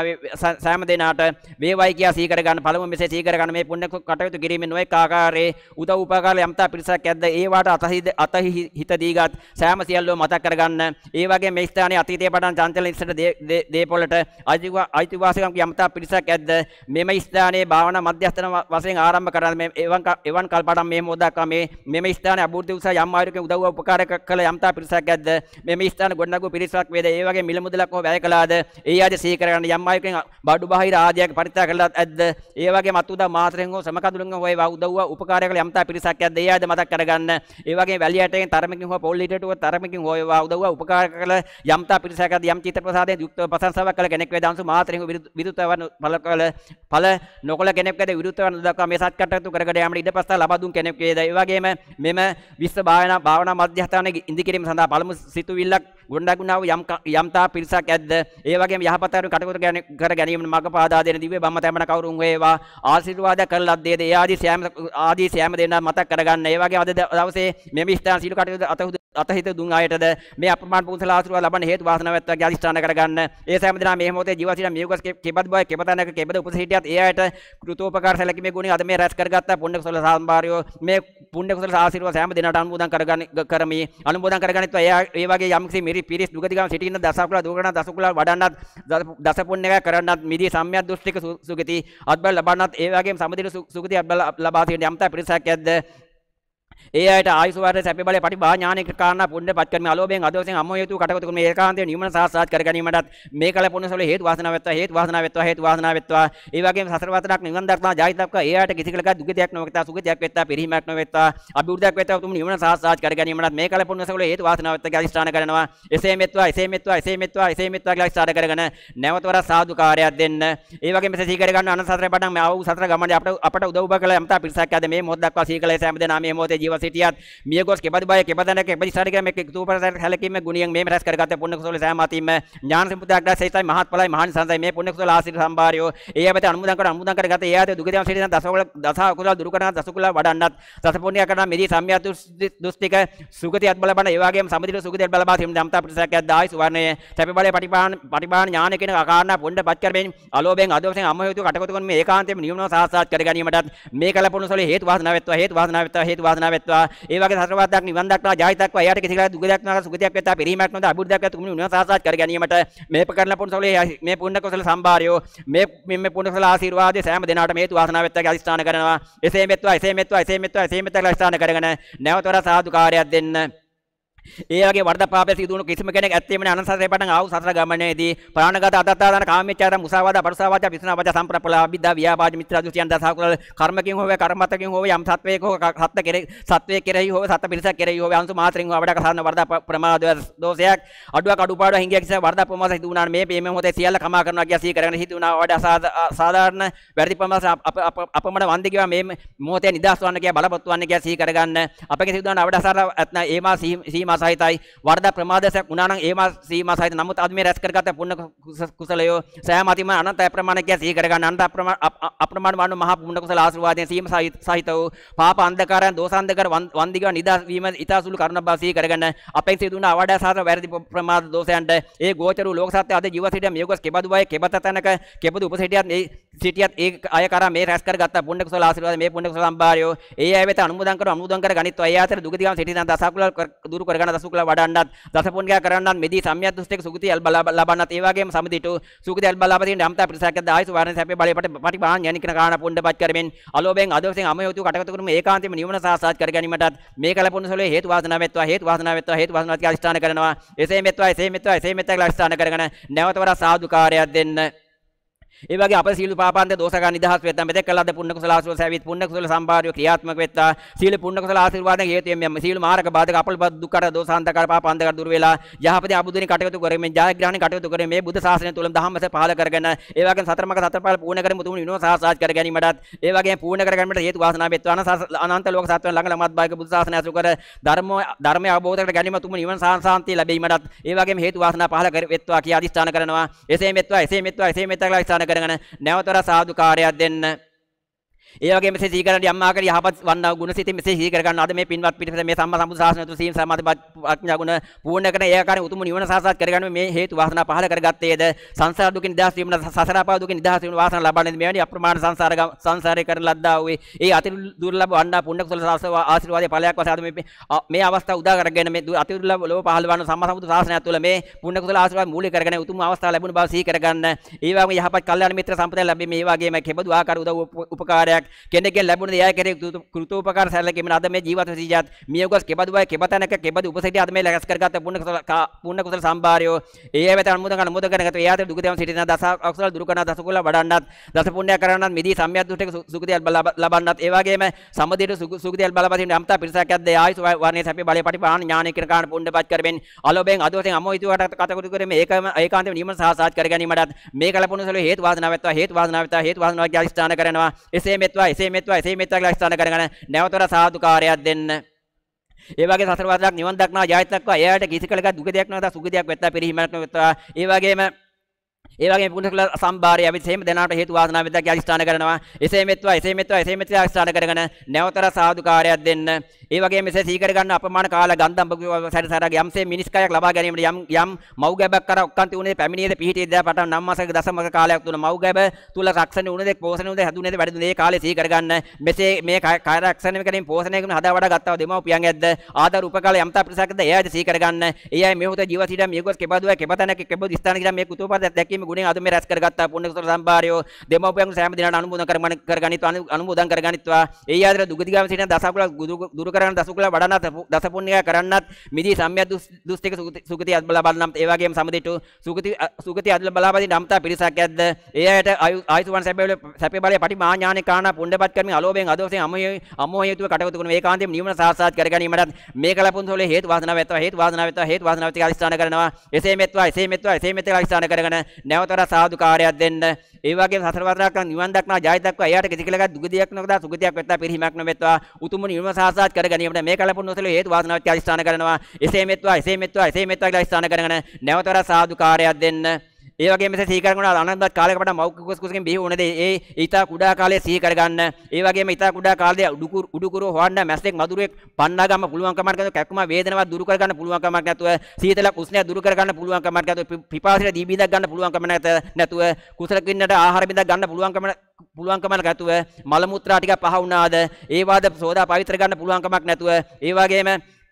සෑම දෙනාට වේවායි කියලා සිහි කරගන්න. පළමුව මෙසේ සිහි කරගන්න මේ පුණ්‍ය කටයුතු කිරීමෙන් නොඑක ආකාරයේ උදව් උපකාර යම්තා පිරිසක් ඇද්ද ඒවට අත හිත දීගත් සෑම සියල්ලෝ මතක් කරගන්න. ඒ වගේ මේ ස්ථානයේ අතීතයේ පටන් චංචල ඉස්සර දේපොළට අයිතිවාසිකම් යම්තා පිරිසක් ඇද්ද මෙම ස්ථානයේ භාවනා මධ්‍යස්ථාන වශයෙන් ආරම්භ කරන මේ එවන් කල්පටන් මේ මොහොතක් මෙම ස්ථානයේ අභූත උසා යම් ආයුර්කේ උදව් උපකාර කළ යම්තා පිරිසක් ඇද්ද මෙම ස්ථාන ගොඩනගු පිරිසක් වේද ඒ වගේ මිල මුදලක් හෝ වැය කළාද ඒ ආදී සිහි කරගන්න. යම් ආයුර්කෙන් බඩු බාහිර ආදියක් පරිත්‍යාග කළාද ඇද්ද ඒ වගේ මත් උදා මාත්‍රෙන් හෝ සමකදුලෙන් හෝ ඒවා උදව් උපකාර කළ යම්තා පිරිසක් ඇද්ද ඒ ආදී මතක් කරගන්න. ඒ වගේ වැලියටෙන් තරමකින් හෝ පොල් ලිටරට තරමකින් හෝ ඒවා උදව් උපකාර කළ යම්තා පිරිසක් ඇද්ද යම් චිත්ත ප්‍රසාදයෙන් යුක්තව ප්‍රශංසාවක් කළ කෙනෙක් වේද අංශු මාත්‍රෙන් විරුද්ධව ඵල නොකළ කෙනෙක් වේද විරුද්ධව දක්වා මේ සත් කටයුතු කරගෙන යාමට ඉඩපස්සා ලබා දුන් කෙනෙක් වේද. ඒ වගේම මෙම විශ්ව භාවනා මධ්‍යස්ථානයේ ඉදි කිරීම සඳහා පළමු සිතුවිල්ලක් ගොඩනගුණා වූ යම්තා පිරිසක් ඇද්ද ඒ වගේම යහපත් අයුරු කටයුතු කර ගැනීම මඟ පාදා දෙන දිව්‍ය බම්ම තැමන කවුරුන් වේවා ආශිර්වාද කරලත් දේද ඒ ආදී සෑම දෙනා මතක් කරගන්න. ඒ වගේම අද දවසේ මෙම ස්ථාන සීල කටයුතු අතහිත දුන් අයටද මේ අප්‍රමාණ පුණ්‍ය ආශිර්වාද ලබන හේතු වාසනාව වෙත්වා කියලා අධිෂ්ඨාන කරගන්න. ඒ සෑම දෙනා මේ මොහොතේ ජීවත් සිටින මියගොස් කෙබඳ බය කෙබතනක කෙබඳ උපසිටියත් ඒ අයට කෘතෝපකාර සැලකීමේ ගුණය අද මේ රැස් කරගත්ත පුණ්‍ය කුසල සම්භාරයෝ මේ පුණ්‍ය කුසල ආශිර්වාද සෑම දෙනාට අනුමෝදන් කරගනිත්වා. ඒ වගේ යම්කිසි මිරි පිරිස් දුගතිගම සිටින දසකුල දුකන දසකුල වඩන්නත් දස පුණ්‍යක කරන්නත් මිදී සම්‍යක් දෘෂ්ටික සුගති අත්බල ලබන්නත් ඒ වගේම සමදින සුගති අත්බල ලබා තියෙන යම්තා පිරිසක් ඇද්ද ඒ අයට ආයුෂ වාරේ සැප බලේ පටිභා ඥානික කාරණා පුණ්‍ය පත් කරමින් අලෝභයෙන් අදෝසෙන් අමෝ හේතු කටයුතු කරමින් ඒකාන්තයෙන් නිවන සාක්ෂාත් කර ගැනීමටත් මේ කල පුණ්‍ය සොල හේතු වාසනාව වෙත්වා. ඒ වගේම සසර වතනක් නිවන් දක්නා ජායිතක්ක ඒ අයට කිසි කලක දුගතියක් නොවෙත්වා සුගතියක් වෙත්වා පිරිහීමක් නොවෙත්වා අභිවෘද්ධියක් වෙත්වා උතුම් නිවන සාක්ෂාත් කර ගැනීමටත් මේ කල පුණ්‍ය සොල හේතු වාසනාව වෙත්වා කියලා අධිෂ්ඨාන කරනවා. එසේ මෙත්වා කියලා අධිෂ්ඨාන කරගෙන නැවත වර සාදුකාරයක් දෙන්න. ඒ වගේම මෙසේ සීකර ගන්න අනන්ත සතර පටන් මේ ආව සතර ගමනේ අපට උදව් උප කළ යම්තා පිරිසක් ඇද මේ මොහොත දක්වා සීකලේ සෑම දෙනා මේ මොහොතේ ජීවත් සිටියත් මියගොස් කෙබඳ බය කෙබඳනක කෙබදිසාරික මේ කෘතෝපකාර හැලකීමේ ගුණයෙන් මේ රැස් කරගත පුණ්‍ය කුසල සෑම අතින්ම ඥාන සම්පූර්ණයක් දැසයිතයි මහත්ඵලයි මහානි සංසයි මේ පුණ්‍ය කුසල ආශිර්වාද සම්භාරයෝ ඒ යබත අනුමෝදන් කරගත ඒ ආදී දුකදම් සිටින දස කුසල දුරු කරන දස කුසල වඩන්නත් දස පුණ්‍ය කරන මෙදී සම්‍යක් දුස්තික සුගතියත් බලබන ඒ වගේම සමදිර සුගතියත් බලබා තින් දම්තා ප්‍රතිසක් යද්දායි සුවර්ණයේ සැප බලේ පටිපාණ ඥාන කියන කාරණා පුණ්‍ය පත් කරමින් අලෝභයෙන් අදෝසෙන් අම හේතු කටයුතු කරන මේ ඒකාන්තයෙන් නියමව සාක්ෂාත් කර ගැනීමටත් මේ කල පුණ්‍ය සොලේ හේතු වාසනාව වෙත්වා. ඒ වගේ සතරවත්ක් නිවන් දක්නා ජායිතක්ව එයාට කිසි කලක් දුකයක් නැත සුගතියක් වෙත්වා පිරීමක් නැත අභිවෘද්ධියක් වෙත්වා තුමුණු නිවන් සාක්ෂාත් කර ගැනීමට මේ කරන පුණ්‍ය සොලේ මේ පුණ්‍ය කුසල සම්භාරයෝ මේ පුණ්‍ය කුසල ආශිර්වාදයේ සෑම දිනාටම හේතු වාසනාව වෙත්වා කියලා අධිෂ්ඨාන කරනවා. එසේ මෙත්වා කියලා අධිෂ්ඨාන කරගෙන නැවත වර සාදුකාරයක් දෙන්න. ඒ වගේ වර්ධ පාපය සිදු වුණු කිසිම කෙනෙක් ඇත්තේම නැහැ. අනන්ත සසරේ පටන් ආව සතර ගමනේදී ප්‍රාණඝාත අදත්තාදාන කාමීච්ඡාර මුසාවාද පරුසාවාද පිසුනාවාද සම්ප්‍රප්පලා අභිද්දා ව්‍යාපාද මිත්‍රා දෘෂ්ටියන් දසකුල කර්මකින් හෝ කර්මතකින් හෝ යම් සත්වයක හෝ සත්වයේ කෙරෙහි හෝ සත් පිරිසක් කෙරෙහි හෝ අංශු මාත්‍රින් හෝ අවඩක සාධන වර්ධ ප්‍රමාද දෝෂයක් අඩුවක් අඩුපාඩු හිඟියක් කිසිම වර්ධ ප්‍රමාද සිදු වුණා මේ මේ මොහොතේ සියල්ල කමා කරනවා කියා සිහි කරගෙන හිතු වුණා වඩා සාධාරණ වැඩි ප්‍රමාද අපමණ වන්දි කියවා මේ මොහොතේ නිදහස් වන්න කියා බලපොත් වන්න කියා සිහි කරගන්න අපගේ සිදු වුණා වඩා සාර ඇත්නම් ඒමා සීමා සහිතයි වර්ධ ප්‍රමාදයක් වුණා නම් ඒමා සීමා සහිත නමුත් අද මේ රැස් කරගත පුණ්‍ය කුසලයෝ සෑම අතිම අනන්ත ප්‍රමාණයක් කියා සිහි කරගන්න අනන්ත අප්‍රමාණ වන්න මහා පුණ්‍ය කුසල ආශිර්වාදයෙන් සීමා සහිත වූ පාප අන්ධකාරයන් දෝෂාන්ධකාර වන්දිගව නිදහස් වීම ඊතාසුළු කරුණ බව සිහි කරගන්න අපෙන් සිදු වුණා වඩා සාර වැරදි ප්‍රමාද දෝෂයන්ට ඒ ගෝචර වූ ලෝක සත්‍ය අද ජීව සිටිය මියගොස් කෙබඳු බය කෙබත තැනක කෙබඳු උපසිටියත් ඒ අය කරා මේ රැස් කරගත පුණ්‍ය කුසල ආශිර්වාද මේ පුණ්‍ය කුසල සම්භාරයෝ ඒ අය වෙත අනුමෝදන් කර ගනිත්වා. ඒ අතර දුගතිගම සිටින දසකුල දුරු කරගන්න දසකුල වඩන්නත් දස පුණ්‍ය කරන්නත් මෙදී සම්‍යක් දෘෂ්ටික සුගතිය ලබන්නත් ඒ වගේම සමිතිතු සුගතිය ලබා තියෙන යම්තා පිරිසක් ආයුෂ වාරණ සැපේ බලේ පටිපාණ ඥානික කාණ පුණ්‍යපත් කරමින් අලෝභයෙන් අදෝසෙන් අමයෝතු කටයුතු කරමින් ඒකාන්තයෙන්ම නිවන සාක්ෂාත් කර ගැනීමටත් මේ කල පුණ්‍ය සොලේ හේතු වාසනාව වෙත්වා කියලා අධිෂ්ඨාන කරනවා. එසේ මෙත්වා කියලා අධිෂ්ඨාන කරගෙන නැවත වර සාදුකාරයක් දෙන්න. ඒ වගේ අපේ සීල පාපාන්ත දෝෂකා නිදහස් වෙත්තා මෙතෙක් කළාද පුණ්‍ය කුසල ආශිර්වාද සෑවිත් පුණ්‍ය කුසල සම්භාරය ක්‍රියාත්මක වෙත්තා සීල පුණ්‍ය කුසල ආශිර්වාදයෙන් හේතුයෙන් මේ සීල මාර්ග බාධක අපලපද දුක්කර දෝසාන්තකර පාපාන්තකර දුර වෙලා යහපති අබුදුනි කටයුතු කරමින් ජයග්‍රහණ කටයුතු කරමින් මේ බුද්ධ ශාසනය තුලම ධම්මස පහල කරගෙන ඒ වගේම සතරමක සතරපාල පූර්ණ කරමින් උතුම් නිවන සාක්ෂාත් කර ගැනීමටත් ඒ වගේම පූර්ණ කර ගැනීමට හේතු වාසනා වෙත්වා අනන්ත ලෝක සත්වයන් ළඟ ළමත් භාග්‍ය බුද්ධ ශාසනය අසු කර ධර්මය අවබෝධ කර ගැනීම උතුම් නිවන සාන්තිය ලැබීමටත් ඒ වගේම හේතු වාසනා පහල කර වෙත්වා කියා අධිෂ්ඨාන කරනවා එසේ මෙත්වා කියලා අධිෂ්ඨාන කරගෙන නැවතර සාදුකාරයක් දෙන්න ඒ වගේම මෙසේ සිහි කරන යම් ආකාරي යහපත් වන්නා ගුණ සිතින් මෙසේ සිහි කර ගන්න අද මේ පින්වත් පිරිස මේ සම්මා සම්බුද්ධ ශාසනය තුළ සීල සමාධි ප්‍රඥා ගුණ පූර්ණ කරන ඒ ආකාරයෙන් උතුම් නිවන සාක්ෂාත් කරගන්න මේ හේතු වාසනා පහල කරගත්තේද සංසාර දුකින් නිදහස් වීමට සසර ආපා දුකින් නිදහස් වීම වාසනා ලබන්නේ මෙවැනි අප්‍රමාණ සංසාරේ කරන ලද්දා වූ ඒ අති දුර්ලභ වන්නා පුණ්‍ය කුසල ආශිර්වාදයේ ඵලයක් වශයෙන් අද මේ අවස්ථාව උදා කරගෙන මේ අති දුර්ලභ ලෝක පහළ වන සම්මා සම්බුද්ධ ශාසනය තුළ මේ පුණ්‍ය කුසල ආශිර්වාද මූලික කරගෙන උතුම් අවස්ථාව ලැබුණ බව සිහි කරගන්න ඒ වගේම යහපත් කල්යාණ මිත්‍ර සම්පතය ලැබීම මේ වගේම කෙබඳු ආකාර උදව් උපකාරයක් කෙනෙක්ගෙන් ලැබුණ දේ අය කෙරේ කෘතෝපකාර සැලකීමෙන් අද මේ ජීවත් සිටියත් මියගොස් කෙබඳු අය කෙබතනක කෙබඳු උපසිටිය අද මේ ලැගස් කරගත්ත පුණ්‍ය කුසල සම්භාරයෝ ඒ අය වෙත අනුමෝදන් කරගත ඒ ආතර දුක දේවම් සිටින දස අකුසල දුරු කරන දස කුල වඩන්නත් දස පුණ්‍ය කරනත් මිදී සම්‍යක් දුෂ්ටක සුගතිය ලබන්නත් ඒ වගේම සම්මදිත සුගතිය බලපතින් යම්තා පිරිසක් යද්ද ආයුෂ වර්ණයේ සැපේ බලේ පටිපාණ ඥාන කිරකාණ පුණ්‍යපත් කරමින් අලෝභයෙන් අදෝෂයෙන් අමෝහිතුවට කටකුරු කරමින් ඒකාන්තයෙන් නිවන සාක්ෂාත් කර ගැනීමටත් මේ කලපුණුසල හේතු වාසනාව වෙත්වා හේතු වාසනාව කියලා අධිෂ්ඨාන කරනවා එසේ මෙත්වා කියලා ස්ථාන කරගෙන නැවතර සාදුකාරයක් දෙන්න ඒ වගේ සතර වරක් නිවන් දක්නා ජයත්ක්වා එයාට කිසි කලක දුක දෙයක් නැවත සුඛ දෙයක් වෙත්තා පිරිහීමක් නැවත්තා ඒ වගේම පුණ්‍ය කුසල සම්භාරය අපි සේම දෙනාට හේතු වාසනා වෙද්දා කියලා අධිෂ්ඨාන කරනවා එසේ මෙත්වා අධිෂ්ඨාන කරගෙන නැවතර සාදුකාරයක් දෙන්න ඒ වගේම මෙසේ සීකර ගන්න අපමාන කාල ගන්ධම් සැරසරාගේ යම්සේ මිනිස් කයක් ලබා ගැනීමට යම් මව් ගැබක් කර ඔක්කාන්ති උනේ පැමිණියේද පිහිටියේ දා පටන් නම් මාසක දසමක කාලයක් තුන මව් ගැබ තුල රක්ෂණේ උනේ දෙක් පෝෂණේ උනේ හැදුනේද වැඩිදුනේ ඒ කාලේ සීකර ගන්න මෙසේ මේ කය රක්ෂණය කිරීම පෝෂණය කරන හදා වඩා ගත්තව දෙමව්පියන් ඇද්ද ආදර උපකාල යම්තා ප්‍රසක්ද එයාද සීකර ගන්න ඒ අය මේ මොහොත ජීවත් සිටින මියගොස් කෙබදුව කෙබතනක කෙබදු ස්ථාන කියලා මේ කුතුහපද දැක්වීම ගුණෙන් අද මේ රැස් කරගත්තා පුණ්‍ය කුසල සම්භාරයෝ දෙමව්පියන් සෑම දිනකට අනුමෝදන් කරගනිත්වා ඒ ආදර දුක දිගාම සිටින දසකුල දුරු කරන දසකුල වඩන දස පුණ්‍ය කරන්නත් මිදී සම්‍යක් දුස්තික සුගතිය අත් බලන්නත් ඒ වගේම සමදිටු සුගතිය අත් බලාපදින් අම්තා පිරිසක් ඇද්ද ඒ අයට ආයුෂවන් සැපේ බලය පටිමා ඥානේ කාණ පුණ්‍යපත් කරමින් අලෝභයෙන් අදෝෂයෙන් අමෝහයතුව කටයුතු කරන ඒකාන්තයෙන් නිවන සාක්ෂාත් කර ගැනීමටත් මේ කලපුන්සෝලේ හේතු වාසනාව වෙත්වා අධිෂ්ඨාන කරනවා එසේ මෙත්වා අධිෂ්ඨාන කරගෙන නැවතර සාදුකාරයක් දෙන්න ඒ වගේම සතර වරක් නිවන් දක්නා ජයත්ක්වා එයාට කිසි කලක දුක දෙයක් නොකදා සුගතියක් වෙත්තා පිරිහීමක් නොවෙත්වා උතුම් නිවන සාක්ෂාත් කර ගැනීමට මේ කලපුන්සෝලේ හේතු වාසනාව අධිෂ්ඨාන කරනවා එසේ මෙත්වා කියලා අධිෂ්ඨාන කරගෙන නැවතර සාදුකාරයක් දෙන්න ඒ වගේම මෙසේ සිහි කරගෙන අනන්ත කාලයක පටන් මව් කුසකින් බිහි වුණේ ඒ ඊතා කුඩා කාලයේ සිහි කරගන්න ඒ වගේම ඊතා කුඩා කාලයේ උඩුකුරු හොවන්න මැස්සෙක් මදුරුවෙක් පන්නා ගන්න පුළුවන් කමක් නැතුව කැක්කම වේදනාවක් දුරු කර ගන්න පුළුවන් කමක් නැතුව සීතලක් උෂ්ණයක් දුරු කර ගන්න පුළුවන් කමක් නැතුව පිපාසයට දී බිඳක් ගන්න පුළුවන් කමක් නැතුව කුසල කින්නට ආහාර බිඳක් ගන්න පුළුවන් කමක් නැතුව මල මුත්‍රා ටික පහ වුණාද ඒ වාද සෝදා පවිත්‍ර ගන්න පුළුවන් කමක් නැතුව ඒ වගේම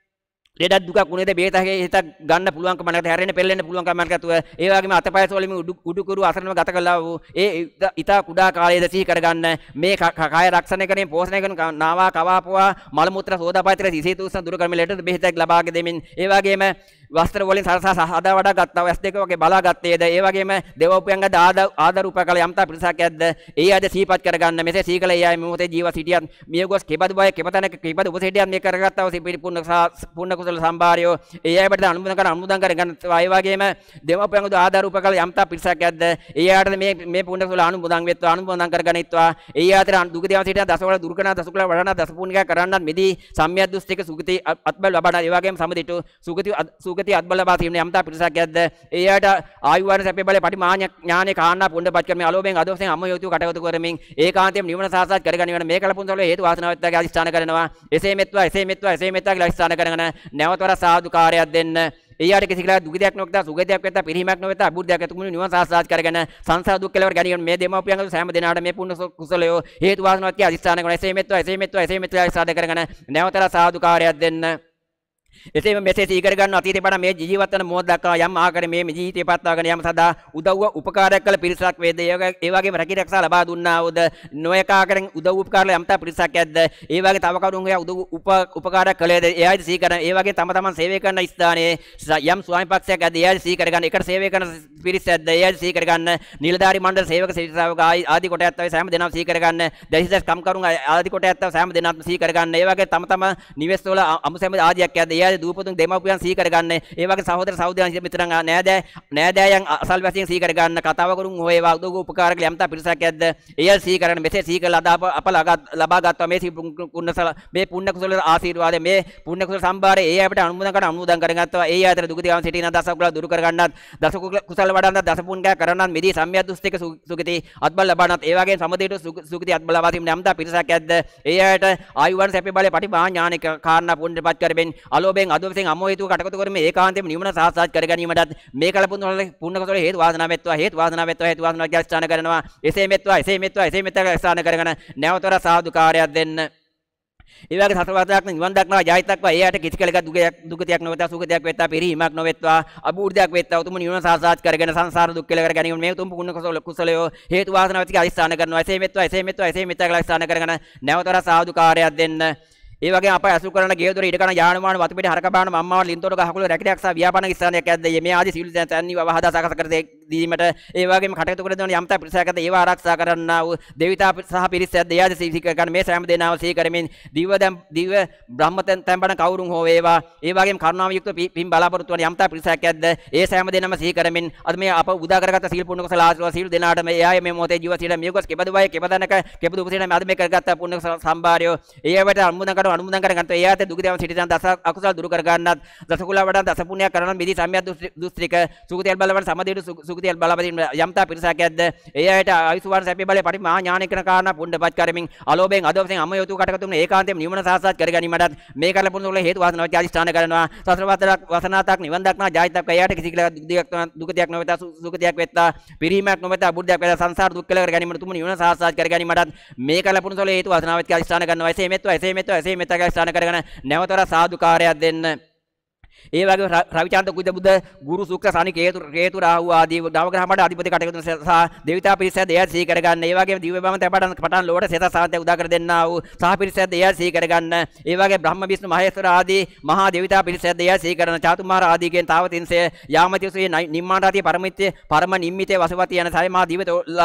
ලෙඩක් දුකක් උනේද බේතගේ හිතක් ගන්න පුළුවන්කම නැත්නම් හැරෙන්න පෙරලෙන්න පුළුවන්කම නැතුව ඒ වගේම අතපය සෝලින් උඩුකුරු අසරණව ගත කළා වූ ඒ ඊතා කුඩා කාලයේද සිහි කරගන්න මේ කය රක්ෂණය කරමින් පෝෂණය කරන නාවා කවාපුවා මල මුත්‍රා සෝදාපයිතර සිසීතු උස්ස දුරු කරමින් ලෙඩ බෙහෙතක් ලබාගෙන දෙමින් ඒ වගේම වස්ත්‍ර වලින් සරසා හදා වඩා ගත්තා ඇස් දෙක වගේ බලා ගත්තේද ඒ වගේම දෙවෝපියන්ගේ ආදර උපකල යම්තා පිරිසක් ඇද්ද ඒ ආද සීපත් කරගන්න මෙසේ සීකල ඒ අය මොහොතේ ජීව සිටියත් මියගොස් කෙබඳු බය කෙබතනක කෙබඳු උපසිටියත් මේ කරගත්තා වූ පුණ්‍ය කුසල සම්භාරයෝ ඒ අයට අනුමෝදන් කරගන්න ඒ වගේම දෙවෝපියන්ගේ ආදර උපකල යම්තා පිරිසක් ඇද්ද ඒ අයට මේ පුණ්‍ය කුසල අනුමෝදන් කරගනිත්වා ඒ අතර දුක දේව සිටින දසවල දුරු කරන දසකුල වඩන දස පුණ්‍ය කරන්නත් මෙදී සම්‍යක් දුස්තික සුගති අත්බල ලබන ඒ වගේම සමදිටු සුගති අත්බලවා තියෙන යම්තා පිරිසක් ඇද්ද ඒ අයට ආයුවන සැපේ බලේ පටිමා ඥානේ කාණ්ඩා පුණ්‍යපත් කරමින් අලෝභයෙන් අදෝෂයෙන් අමෝහිතුව කටයුතු කරමින් ඒකාන්තයෙන් නිවන සාක්ෂාත් කරගනිවන මේ කලපුන්සල හේතු වාසනාව වෙත්වාගේ අධිෂ්ඨාන කරනවා එසේ මෙත්වා කියලා අධිෂ්ඨාන කරගෙන නැවතවර සාදුකාරයක් දෙන්න එයාට කිසි කලක් දුක දෙයක් නොකදා සුගතියක් වෙත්තා පිරිහීමක් නොවෙත්තා අබුද්ධයක් ඇතුළු නිවන සාක්ෂාත් කරගෙන සංසාර දුක් කෙලවර ගැනීම මේ දෙමව්පියන්ගේ සෑම දිනාට මේ පුණ්‍ය කුසලයෝ හේතු වාසනාවක් කියලා අධිෂ්ඨාන කරනවා එසේ මෙත්වා අධිෂ්ඨාන කරගෙන නැවතර සාදුකාරයක් දෙන්න එසේම මෙසේ සීකර ගන්න අතීතේ පණ මේ ජීවත් වන මොහොත දක්වා යම් ආකාරයෙන් මේ ජීවිතය පවත්වාගෙන යාම සඳහා උදව්ව උපකාරයක් කළ පිරිසක් වේද ඒ වගේම රැකිරක්ෂා ලබා දුන්නා වූද නොයෙක් ආකාරයෙන් උදව් උපකාර යම්තා පිරිසක් ඇද්ද ඒ වගේ තව කවුරුන් උදව් උපකාරයක් කළේද එයයි සීකරන ඒ වගේ තම තමන් සේවය කරන ස්ථානයේ යම් ස්වාමි පක්ෂයක් ඇද්ද එයයි සීකර ගන්න එකට සේවය කරන පිරිස ඇද්ද එයයි සීකර ගන්න නිලධාරි මණ්ඩල සේවක ශ්‍රාවක ආදී කොට ඇත්තව සෑම දෙනාම සීකර ගන්න දැසිදස් කම්කරුන් ආදී කොට ඇත්තව සෑම දෙනාම සීකර ගන්න ඒ වගේ තම තම නිවෙස් වල අමුසැම ආදියක් ඇද්ද එයයි දූපතුන් දෙමව්පියන් සීකර ගන්න ඒ වගේ සහෝදර සහෝදරයන් මිත්‍රයන් නෑදෑයන් අසල්වැසියන් සීකර ගන්න කතාව කරුන් හොයවා උදව් උපකාර කළ යම්තා පිරිසක් ඇද්ද එයයි සීකරන මෙසේ සීකරලා අප ලබා ගත්තා මේ පුණ්‍ය කුසල ආශිර්වාදය මේ පුණ්‍ය කුසල සම්භාරය ඒ අපිට අනුමෝදන් කරගත්තා ඒ අතර දුගතියන් සිටින දස කුසල දුරු කරගන්නත් දස කුසල වඩන්නත් දස පුණ්‍ය කරන්නත් මෙදී සම්මිය දුස්තික සුගති අත්බල ලබන්නත් ඒ වගේම සමදේට සුගති අත්බල ලබා තිබෙන යම්තා පිරිසක් ඇද්ද ඒ අයට ආයුවන් සැපේ බලේ පටිභා ඥානික කාරණා පුණ්‍යපත් කරමින් අලෝභයෙන් අදෝභයෙන් අමෝහිතව කටකතු කරමින් ඒකාන්තයෙන් නිවන සාක්ෂාත් කර ගැනීමටත් මේ කලපුන් වල පුණ්‍ය කුසල හේතු වාසනා වෙත්වා හේතු වාසනා කියලා ස්ථාන කරනවා එසේ මෙත්වා ස්ථාන කරගෙන නැවතර සාදුකාරයක් දෙන්න ඒ වගේ සතරවතක් නිවන් දක්නවා ජයතක්වා ඒ යට කිසි කලක දුකතියක් නොවෙත්වා සුඛතියක් වෙත්වා පිරිහීමක් නොවෙත්වා අභූර්ධයක් වෙත්වා උතුම් නිවන සාක්ෂාත් කරගෙන සංසාර දුක් කෙල කර ගැනීම මේ උතුම් පුණ්‍ය කුසලයෝ හේතු වාසනා වෙති අධිස්ථාන කරනවා එසේ මෙත්වා කියලා ස්ථාන කරගෙන නැවතර සාදුකාරයක් දෙන්න ඒ වගේ අප ඇසු කරන ගේදොර ඉඩ කරන යාන වාහන වතු පිට හරක බාන මම්මාව ලින්තොට ගහකුළු රැකිරක් සහ ව්‍යාපාර ස්ථානයක් ඇද්ද මේ ආදී සියලු තැන්වි වහදා සකස් කර දීමට ඒ වගේම කටයුතු කර දෙන යම්තා පිරිසක් ඇද්ද ඒවා ආරක්ෂා කරන්නා වූ දෙවිතා සහ පිරිස ඇද්ද ඒ ආදී සීකර ගන්න මේ සෑම දෙනාම සීකරමින් දිව බ්‍රහ්මතෙන් තැන්බන කවුරුන් හෝ වේවා ඒ වගේම කරුණාව යුක්ත පින් බලාපොරොත්තු වන යම්තා පිරිසක් ඇද්ද ඒ සෑම දෙනාම සීකරමින් අද මේ අප උදා කරගත්ත සීල පුණ්‍ය කුසල ආශිර්වාද සීල දෙනාට මේ ආයේ මේ මොහොතේ ජීව සිට මියගොස් කෙබඳු වයි කෙබඳනක කෙබඳු කුසල මේ අද මේ කරගත්ත පුණ්‍ය සම්භාරය ඒවට අනුමෝදන් කරගන්න ඒ ආත දුක දේවන් සිටින දස අකුසල දුරු කර ගන්නත් දස කුල වඩා දස පුණ්‍ය කරන මිදි සම්මිය දුස්ත්‍රික සුගතියල් බලවන සමදේට සුගතියල් බලපදින යම්තා පිරිසක් ඇද්ද ඒ අයට ආයුෂ්වාන සැපේ බලේ පරිමා ඥානිකන කාරණා පුණ්‍යපත් කරමින් අලෝභයෙන් අදෝභයෙන් අමයෝතු කටකතුන ඒකාන්තයෙන් නිවන සාක්ෂාත් කර ගැනීමටත් මේ කල පුණ්‍ය වල හේතු වාසනාවක් අධිෂ්ඨාන කරනවා සතර වසනාතක් නිවන් දක්නා ජායතක් එයාට කිසි දුකතියක් නොවෙතා සුගතියක් වෙත්තා පිරිහීමක් නොවෙතා බුද්ධයක් වෙතා සංසාර දුක් කෙල කර ගැනීමට තුමු නිවන සාක්ෂාත් කර ගැනීමටත් මේ කල පුණ්‍ය වල හේතු වාසනාවක් අධිෂ්ඨාන කරනවා එසේ මෙත්වා ස්ථාන කරගෙන නැවතර සාදුකාරයක් දෙන්න ඒ වගේ රවිචන්ද්‍ර කුජ බුද්ධ ගුරු සුක්‍ර සනි කේතු රාහු ආදී නවග්‍රහ මඩ අධිපති කටයුතු සහ දේවතා පිරිසද එය සී කර ගන්න. ඒ වගේම දිව්‍ය බම පටන් ලෝට සේත සාන්තය උදා කර දෙන්නා වූ සහ පිරිසද එය සී කර ගන්න. ඒ වගේ බ්‍රහ්ම විෂ්ණු මහේශ්වර ආදී මහා දේවතා පිරිසද එය සී කරන චාතුමාර ආදීගෙන් තාවතින්සේ යාමතිසේ නිම්මාන රාතිය පරමිත්‍ය පරම නිම්මිතේ වසවති යන සයි මහා දිව්‍ය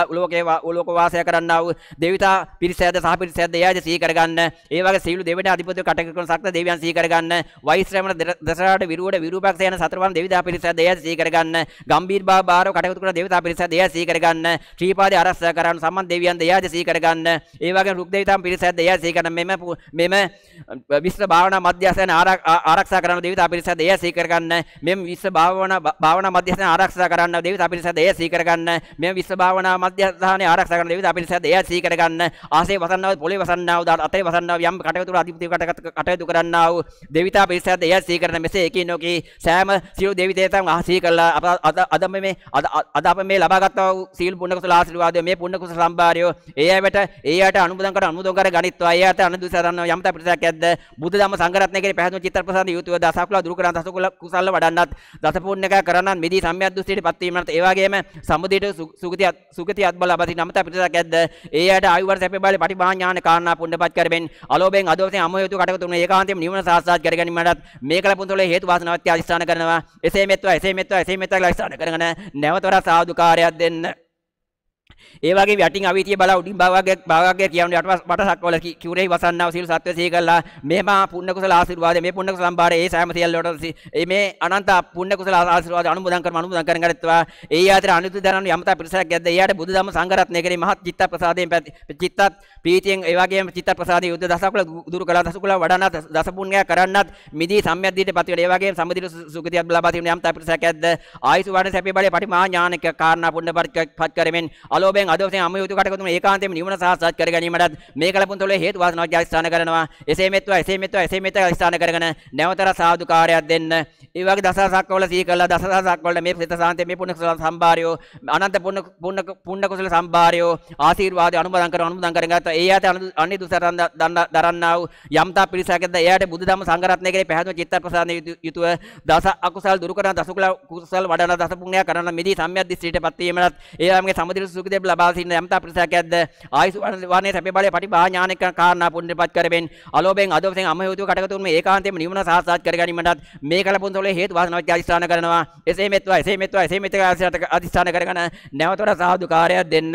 ලෝක වාසය කරන්නා වූ දේවතා පිරිසද සහ පිරිසද එය සී කර ගන්න. ඒ වගේ සීල දෙවියන් අධිපති කටයුතු කරන සක්ත දෙවියන් සී කර ගන්න. වෛශ්‍රවණ දසරාට විරුවට විරූපක්ෂ යන සතරවන් දෙවිතා පිරිස දෙය සී කර ගන්න. ගම්බීර බාරව කටයුතු කරන දෙවිතා පිරිස දෙය සී කර ගන්න. ශ්‍රීපාදේ ආරක්ෂා කරන සම්මන් දෙවියන් දෙය සී කර ගන්න. ඒ වගේම රුක් දෙවිතාන් පිරිස දෙය සී කරන මෙම විශ්ව භාවනා මධ්‍යස්ථාන ආරක්ෂා කරන දෙවිතා පිරිස දෙය සී කර ගන්න. මෙම විශ්ව භාවනා මධ්‍යස්ථාන ආරක්ෂා කරන දෙවිතා පිරිස දෙය සී කර ගන්න. මෙම විශ්ව භාවනා මධ්‍යස්ථාන ආරක්ෂා කරන දෙවිතා පිරිස දෙය සී කර ගන්න. ආසේ වසන්නව පොළේ වසන්නව අතේ වසන්නව යම් කටයුතු අධිපති කටයුතු කරන්නා වූ දෙවිතා පිරිස දෙය සී කරන මෙසේ එකිනොකී සෑම සියලු දෙවි දේවතාවුන් ආශී කරලා අද අප මේ ලබාගත්තා වූ සීල පුණ්‍ය කුසල ආශිර්වාදය මේ පුණ්‍ය කුසල සම්භාරය ඒ අයට අනුමෝදන් කර ගනිත්වා. ඒ අයට අනුදුසරන යම්තා පිටසක් ඇද්ද බුද්ධ ධම්ම සංඝ රත්නය කෙරේ පැහැදුණු චිත්ත ප්‍රසන්න යුතුව දසකුල දුරු කරන දස කුසල වඩන්නත් දස පුණ්‍යක කරන්නත් මිදී සම්මිය දෘෂ්ටියට පත් වීමත් ඒ වගේම සමුදේට සුගතිය අත්බල ලබති යම්තා පිටසක් ඇද්ද ඒ අයට ආයු වර්ෂ සැපේ බලේ පටිභා ඥාන කාරණා පුණ්‍යපත් කරමින් අලෝභයෙන් අදෝභයෙන් අමෝහිතව කටයුතු කරන ඒකාන්තයෙන් නිවන සාක්ෂාත් කර ගැනීමටත් මේ කල පුණ්‍යවල හේතු වාසනාවක් අධිෂ්ඨාන කරනවා. එසේ මෙත්වා කියලා අධිෂ්ඨාන කරගෙන නැවතර සාදුකාරයක් දෙන්න. ඒ වගේ යටින් අවීතිය බලා උඩින් භාගයක් කියන්නේ වටසක් වල කිවුරේ වසන්නව සීල සත්‍ය සී කරලා මෙහෙම පුණ්‍ය කුසල ආශිර්වාදය මේ පුණ්‍ය කුසල සම්භාරය ඒ සෑම සියල්ලට මේ අනන්ත පුණ්‍ය කුසල ආශිර්වාද අනුමෝදන් කරගත්තා. ඒ ආතර අනුතු දරන යමතා පිරිසක් ඇද්ද එයාට බුදු දහම සංඝ රත්නය කෙරෙහි මහත් චිත්ත ප්‍රසාදයෙන් චිත්තත් ප්‍රීතියෙන් ඒ වගේම චිත්ත ප්‍රසාදයෙන් යුද්ධ දසකුල දුරු කළා දසකුල වඩනත් දස පුණ්‍ය කරන්නත් මිදී සම්මියද්දීට පත් වෙන ඒ වගේම සම්බදිර සුගතියක් ලබා තිබෙන යමතා පිරිසක් ඇද්ද ආයුෂ වඩන සැපේ බලේ පටිමා ඥානික කාරණා පුණ්‍යපත් කරමින් අලෝභයෙන් අලෝභයෙන් අදෝසෙන් අමයුතු කටයුතු ඒකාන්තයෙන්ම නිවන සාක්ෂාත් කර ගැනීමට මේ කලපුන් තුළ හේතු වාසනා අධිෂ්ඨාන කරනවා. එසේ මෙත්වා අධිෂ්ඨාන කරගෙන නැවතර සාදුකාරයක් දෙන්න. ඒ වගේ දසසක් වල සී කළා දසසක් වල මේ සිත සාන්තේ මේ පුණ්‍ය කුසල සම්භාරයෝ අනන්ත පුණ්‍ය කුසල සම්භාරයෝ ආශිර්වාද අනුමෝදන් කරගත්තා. ඒ යට අනි දුසරන් දරන්නා වූ යම්තා පිරිසකද එයාට බුදු දහම සංඝ රත්නය කෙරේ පැහැදිලි චිත්ත ප්‍රසාදයේ යුතුව දස අකුසල් දුරු කරන දස කුසල් වඩන දස පුණ්‍ය කරන මිදී සම්‍යක් දිස්ත්‍රියට පත් වීමත් ඒ වගේ සමුදිර සුඛ දෙබ් ලබා සිටින යම්තා පිරිසකද ආයුෂ වර්ණයේ සැප බලය පටිභා ඥානික කාරණා පුණ්‍යපත් කරමින් අලෝභයෙන් අදෝසෙන් අමයුතු කටයුතු මේ ඒකාන්තයෙන්ම නිවන සාක්ෂාත් කර ගැනීමට මේ කලපුන් තුළ හේතු වාසනා අධිෂ්ඨාන කරනවා. එසේ මෙත්වා අධිෂ්ඨාන කරගෙන නැවතර සාදුකාරයක් දෙන්න.